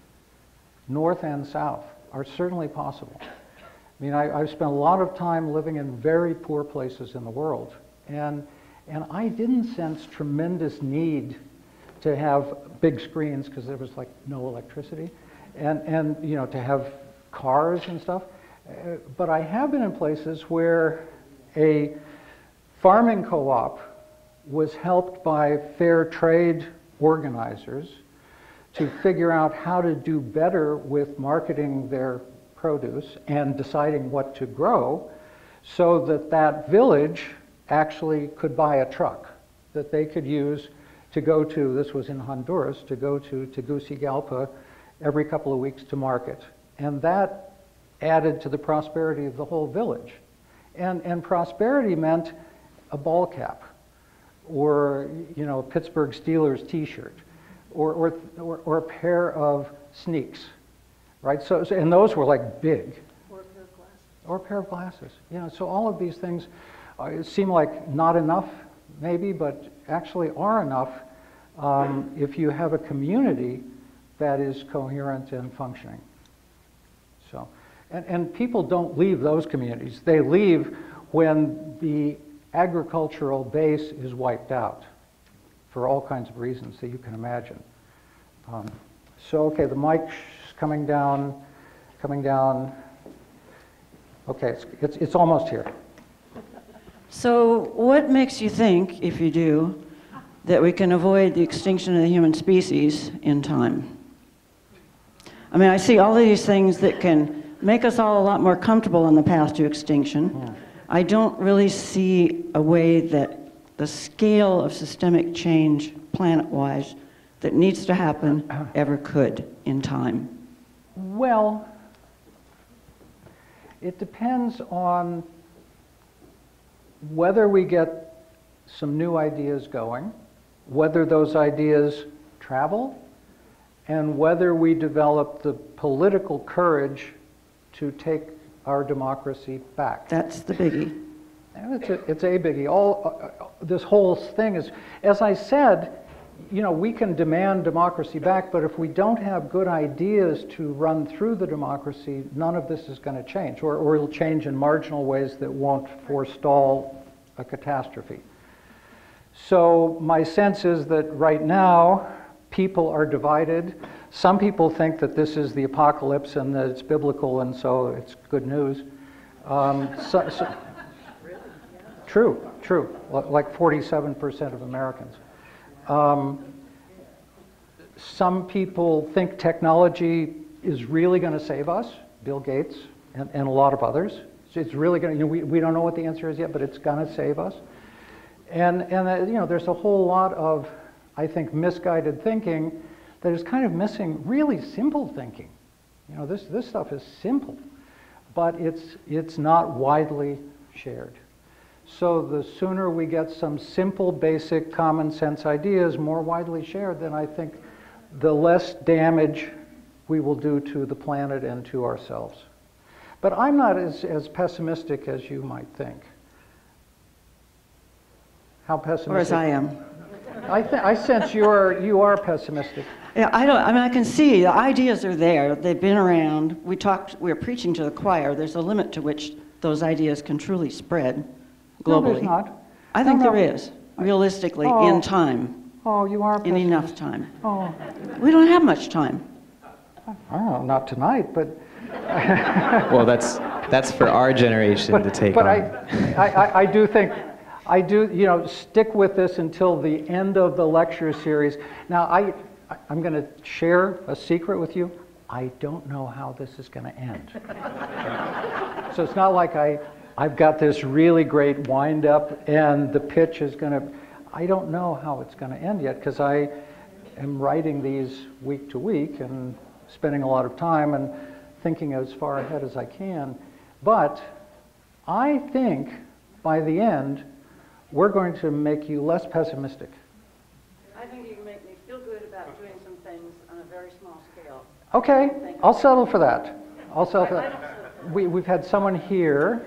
North and South, are certainly possible. I mean, I've spent a lot of time living in very poor places in the world, and I didn't sense tremendous need to have big screens because there was like no electricity, and you know, to have cars and stuff. But I have been in places where a farming co-op was helped by fair trade organizers to figure out how to do better with marketing their produce and deciding what to grow, so that that village actually could buy a truck that they could use to go to, this was in Honduras, to go to Tegucigalpa every couple of weeks to market. And that added to the prosperity of the whole village. And prosperity meant a ball cap, or, you know, a Pittsburgh Steelers t-shirt, or a pair of sneaks, right? So, and those were like big. Or a pair of glasses. Or a pair of glasses. You know, so all of these things seem like not enough, maybe, but actually are enough if you have a community that is coherent and functioning. So, and people don't leave those communities. They leave when the agricultural base is wiped out for all kinds of reasons that you can imagine. So, okay, the mic's coming down. Okay, it's almost here. So what makes you think, if you do, that we can avoid the extinction of the human species in time? I mean, I see all of these things that can make us all a lot more comfortable on the path to extinction. Yeah. I don't really see a way that the scale of systemic change, planet-wise, that needs to happen ever could in time. Well, it depends on whether we get some new ideas going, whether those ideas travel, and whether we develop the political courage to take our democracy back. That's the biggie. It's a biggie. This whole thing is, as I said, you know, we can demand democracy back, but if we don't have good ideas to run through the democracy, none of this is going to change, or it'll change in marginal ways that won't forestall a catastrophe. So my sense is that right now, people are divided. Some people think that this is the apocalypse and that it's biblical, and so it's good news. True, like 47% of Americans. Some people think technology is really going to save us, Bill Gates and a lot of others. It's really going to, you know, we don't know what the answer is yet, but it's going to save us. And you know, there's a whole lot of, I think, misguided thinking that is kind of missing really simple thinking. You know, this stuff is simple, but it's not widely shared. So the sooner we get some simple, basic, common sense ideas more widely shared, then I think the less damage we will do to the planet and to ourselves. But I'm not as pessimistic as you might think. How pessimistic? Or as I am. I sense you are pessimistic. Yeah, I mean, I can see the ideas are there. They've been around. We're preaching to the choir. There's a limit to which those ideas can truly spread globally. No, there's not. I think there is, realistically, in time. Oh, you are in enough time. Oh. We don't have much time. I don't know, not tonight, but... Well, that's for our generation to take on. I do think, stick with this until the end of the lecture series. Now, I'm going to share a secret with you. I don't know how this is going to end. So it's not like I've got this really great wind-up and the pitch is going to... I don't know how it's going to end yet, because I am writing these week to week and spending a lot of time and thinking as far ahead as I can. But I think by the end, we're going to make you less pessimistic. I think you can make me feel good about doing some things on a very small scale. Okay, I'll settle for that. I'll settle for that. We've had someone here,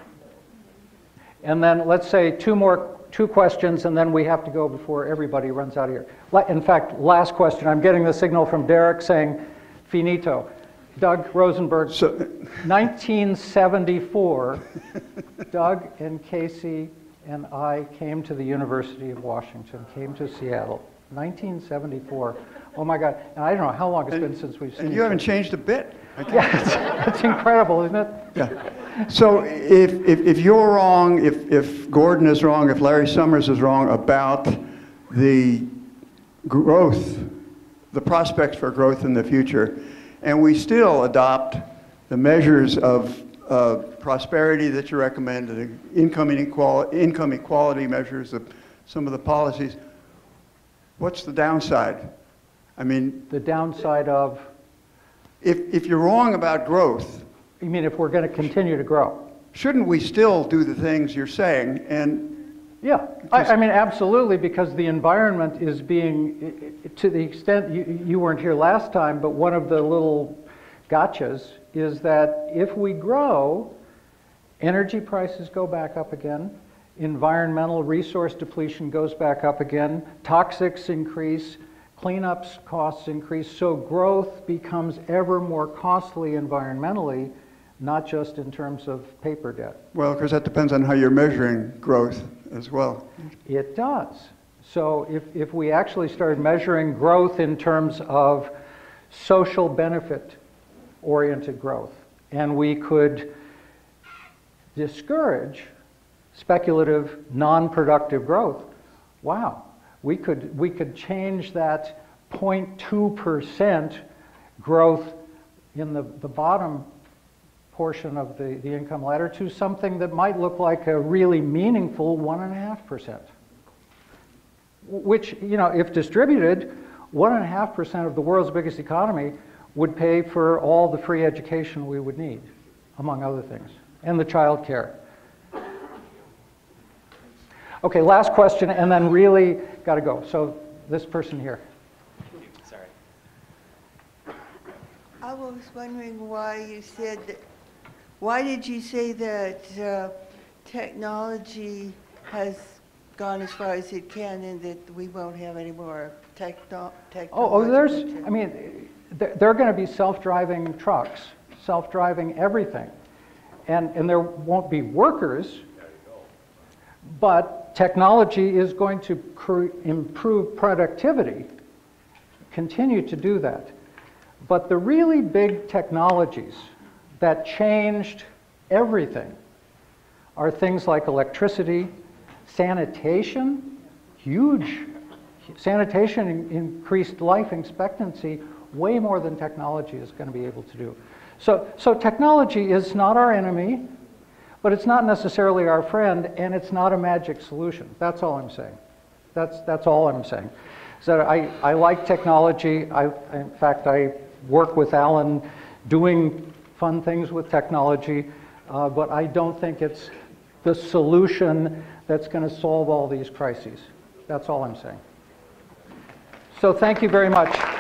and then let's say two questions, and then we have to go before everybody runs out of here. In fact, last question. I'm getting the signal from Derek saying finito. Doug Rosenberg, 1974, Doug and Casey and I came to the University of Washington, came to Seattle, 1974. Oh my God, and I don't know how long it's been since we've seen And you haven't changed a bit. Yeah, it's incredible, isn't it? Yeah. So if you're wrong, if Gordon is wrong, if Larry Summers is wrong about the growth, the prospects for growth in the future, and we still adopt the measures of prosperity that you recommend, the income equality measures, some of the policies, what's the downside? I mean... The downside of? If you're wrong about growth... You mean if we're going to continue to grow? Shouldn't we still do the things you're saying? And yeah, I mean, absolutely, because the environment is being, to the extent, you weren't here last time, but one of the little gotchas is that if we grow, energy prices go back up again, environmental resource depletion goes back up again, toxics increase, cleanups costs increase, so growth becomes ever more costly environmentally, not just in terms of paper debt. Well, because that depends on how you're measuring growth as well. It does. So if we actually started measuring growth in terms of social benefit-oriented growth, and we could discourage speculative, non-productive growth, wow, we could change that 0.2% growth in the bottom portion of the income ladder to something that might look like a really meaningful 1.5%. Which, if distributed, 1.5% of the world's biggest economy would pay for all the free education we would need, among other things, and the child care. Okay, last question, and then really got to go. So this person here. Sorry. I was wondering why you said that. Why did you say that technology has gone as far as it can, and that we won't have any more technology? I mean, there are going to be self-driving trucks, self-driving everything, and there won't be workers. But technology is going to improve productivity, continue to do that. But the really big technologies that changed everything are things like electricity, sanitation, huge. Sanitation increased life expectancy way more than technology is going to be able to do. So technology is not our enemy, but it's not necessarily our friend, and it's not a magic solution. That's all I'm saying. That's all I'm saying. So I like technology. In fact, I work with Alan doing fun things with technology, but I don't think it's the solution that's going to solve all these crises. That's all I'm saying. So thank you very much.